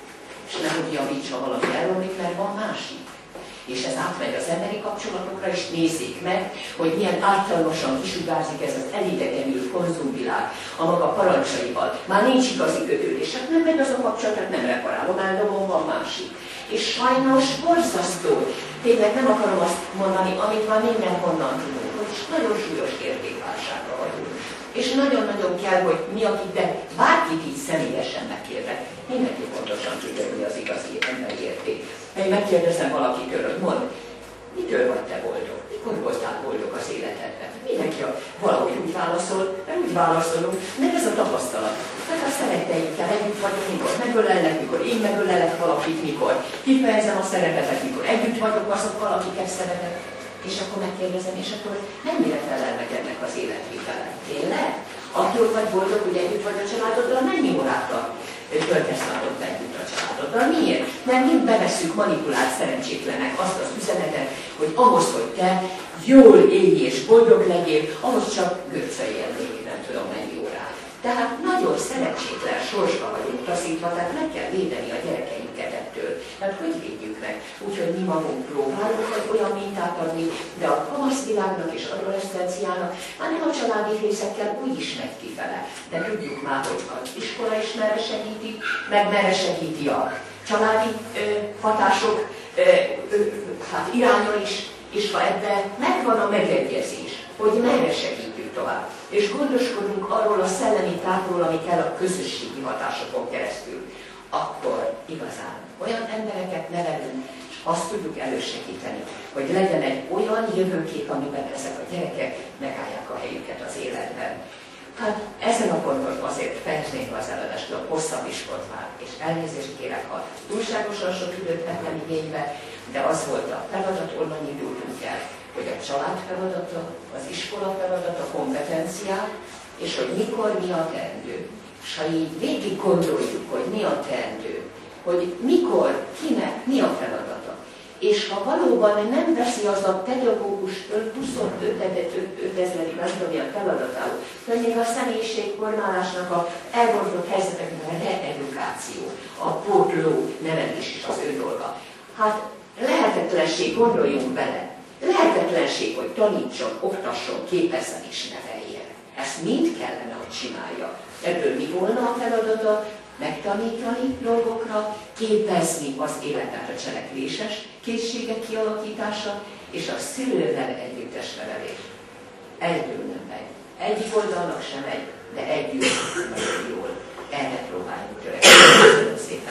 És nehogy javítsa valami elromlik, mert van másik. És ez átmegy az emberi kapcsolatokra, és nézzék meg, hogy milyen általánosan kisugárzik ez az elidegenült konzumvilág a maga parancsaival. Már nincs igazi kötődés, hát nem megy az a kapcsolat, nem reparálom, eldobom, van másik. És sajnos borzasztó, tényleg nem akarom azt mondani, amit már mindenhonnan tudunk, hogy nagyon súlyos értékválságra vagyunk. És nagyon-nagyon kell, hogy mi, akik, de bárkit így személyesen megkérdek, mindenki pontosan tudja, hogy mi az igazi emberi érték. Én megkérdezem valakitől, hogy mondd, mitől vagy te boldog? Mikor voltál boldog az életedben? Mindenki valahogy úgy válaszol, mert úgy válaszolunk, mert ez a tapasztalat. Tehát a szeretteinkkel együtt vagyok, mikor megölelnek, mikor én megölelek valakit, mikor kifejezem a szeretetet, mikor együtt vagyok azokkal, akiket szeretek. És akkor megkérdezem, és akkor mennyire felel meg ennek az életvitele? Tényleg? Attól vagy boldog, hogy együtt vagy a családoddal, mennyi óráttal töltesz adott együtt a családoddal? Miért? Mert mind bevesszük manipulált szerencsétlenek azt az üzenetet, hogy ahhoz, hogy te jól élj és boldog legyél, ahhoz csak görcöljél még nem tudom mennyi órát. Tehát nagyon szerencsétlen sorsba vagyunk taszítva, tehát meg kell védeni a gyerekeinket ettől. Tehát hogy védjük meg? Úgyhogy mi magunk próbálunk olyan mintát adni, de a kamaszvilágnak és adoleszcenciának már nem a családi részekkel úgy is megy kifele. De tudjuk már, hogy az iskola is merre segíti, meg merre segíti a családi hatások iránya is, és ha ebben megvan a megegyezés, hogy merre segítjük tovább. És gondoskodunk arról a szellemi tápról, ami kell a közösségi hatásokon keresztül, akkor igazán olyan embereket nevelünk, és azt tudjuk elősegíteni, hogy legyen egy olyan jövőkép, amiben ezek a gyerekek megállják a helyüket az életben. Hát ezen a ponton azért fejezném az előadást, a hosszabb is volt már, és elnézést kérek, ha túlságosan sok időt vettem igénybe, de az volt a feladat, onnan indultunk el, hogy a család feladata, az iskola feladata, a kompetenciák, és hogy mikor mi a teendő. És ha így végig gondoljuk, hogy mi a teendő, hogy mikor, kinek, mi a feladata, És ha valóban nem veszi az a pedagógus 25 ezeri a feladatául, hogy még a személyiségformálásnak a elgondolott helyzetekben a reedukáció, a pótló nevelés is az ő dolga. Hát lehetetlenség, gondoljunk bele, lehetetlenség, hogy tanítson, oktasson, képezzen és neveljen. Ezt mind kellene, hogy csinálja. Ebből mi volna a feladata? Megtanítani dolgokra, képezni az életet a cselekvéses készségek kialakítása, és a szülővel együttes nevelés. Egyből nem megy. Egyik oldalnak sem megy, de együtt nagyon jól. Erre próbáljuk törekedni. Köszönöm szépen!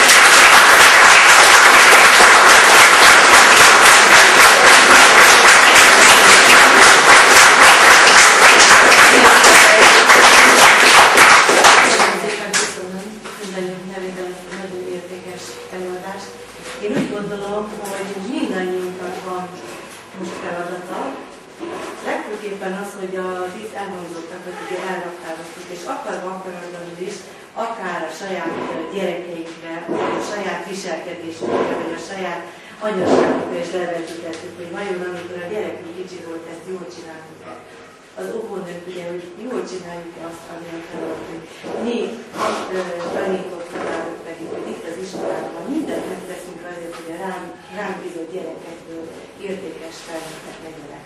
Én úgy gondolom, hogy mindannyiunknak van most feladata, legfőképpen az, hogy az itt elhangzottakat ugye elraktároztuk, és akaratlanul is, akár a saját gyerekeinkre, vagy a saját viselkedésünkre, vagy a saját anyaságukra is levetítettük, hogy vajon amikor a gyerekünk kicsi volt, ezt jól csináltuk-e. Az óvónők ugye, hogy jól csináljuk-e azt, ami a feladatunk. Mi tanítók, tanárok pedig, hogy itt az iskolában mindent megteszünk azért, hogy a ránk bízott gyerekekből értékes felnőttek legyenek.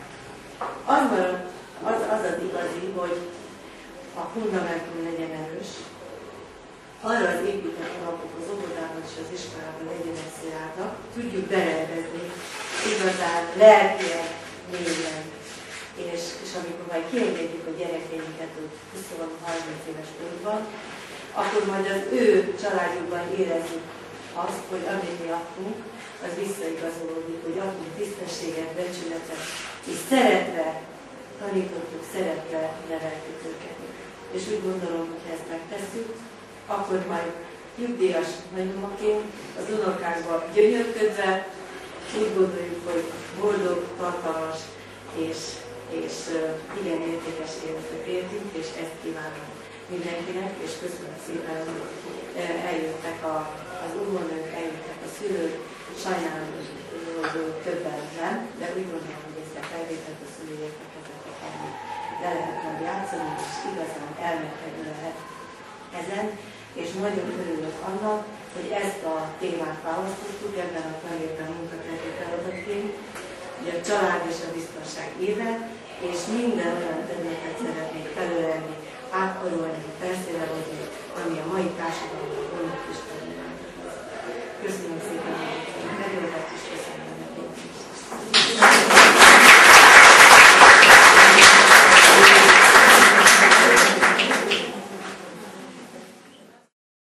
Az az igazi, hogy a fundamentum legyen erős, arra az épített alapok az óvodában és az iskolában legyenek szilárdak, tudjuk beleevezni igazán lelkileg, mélyen. És amikor majd kiengedjük a gyerekeinket 20-30 éves korban, akkor majd az ő családjukban érezzük azt, hogy amit mi adtunk, az visszaigazolódik, hogy adtunk tisztességet, becsületet, és szeretve tanítottuk, szeretve neveltük őket. És úgy gondolom, hogy ha ezt megtesszük, akkor majd nyugdíjas nagymamaként az unokákba gyönyörködve úgy gondoljuk, hogy boldog, tartalmas és igen értékes életet éltünk, és ezt kívánom mindenkinek, és köszönöm szépen, hogy eljöttek az óvónők, eljöttek a szülők, sajnálom, hogy többen nem, de úgy gondolom, hogy ezt a felvételt a szülőjéknek ezeket le lehet majd játszani, és igazán elmerkedni lehet ezen, és nagyon örülök annak, hogy ezt a témát választottuk ebben a tanérben munkatervi feladatként, hogy a család és a biztonság éve, és minden olyan területet szeretnék felölelni, átkorolni, felszínezni, ami a mai társadalomban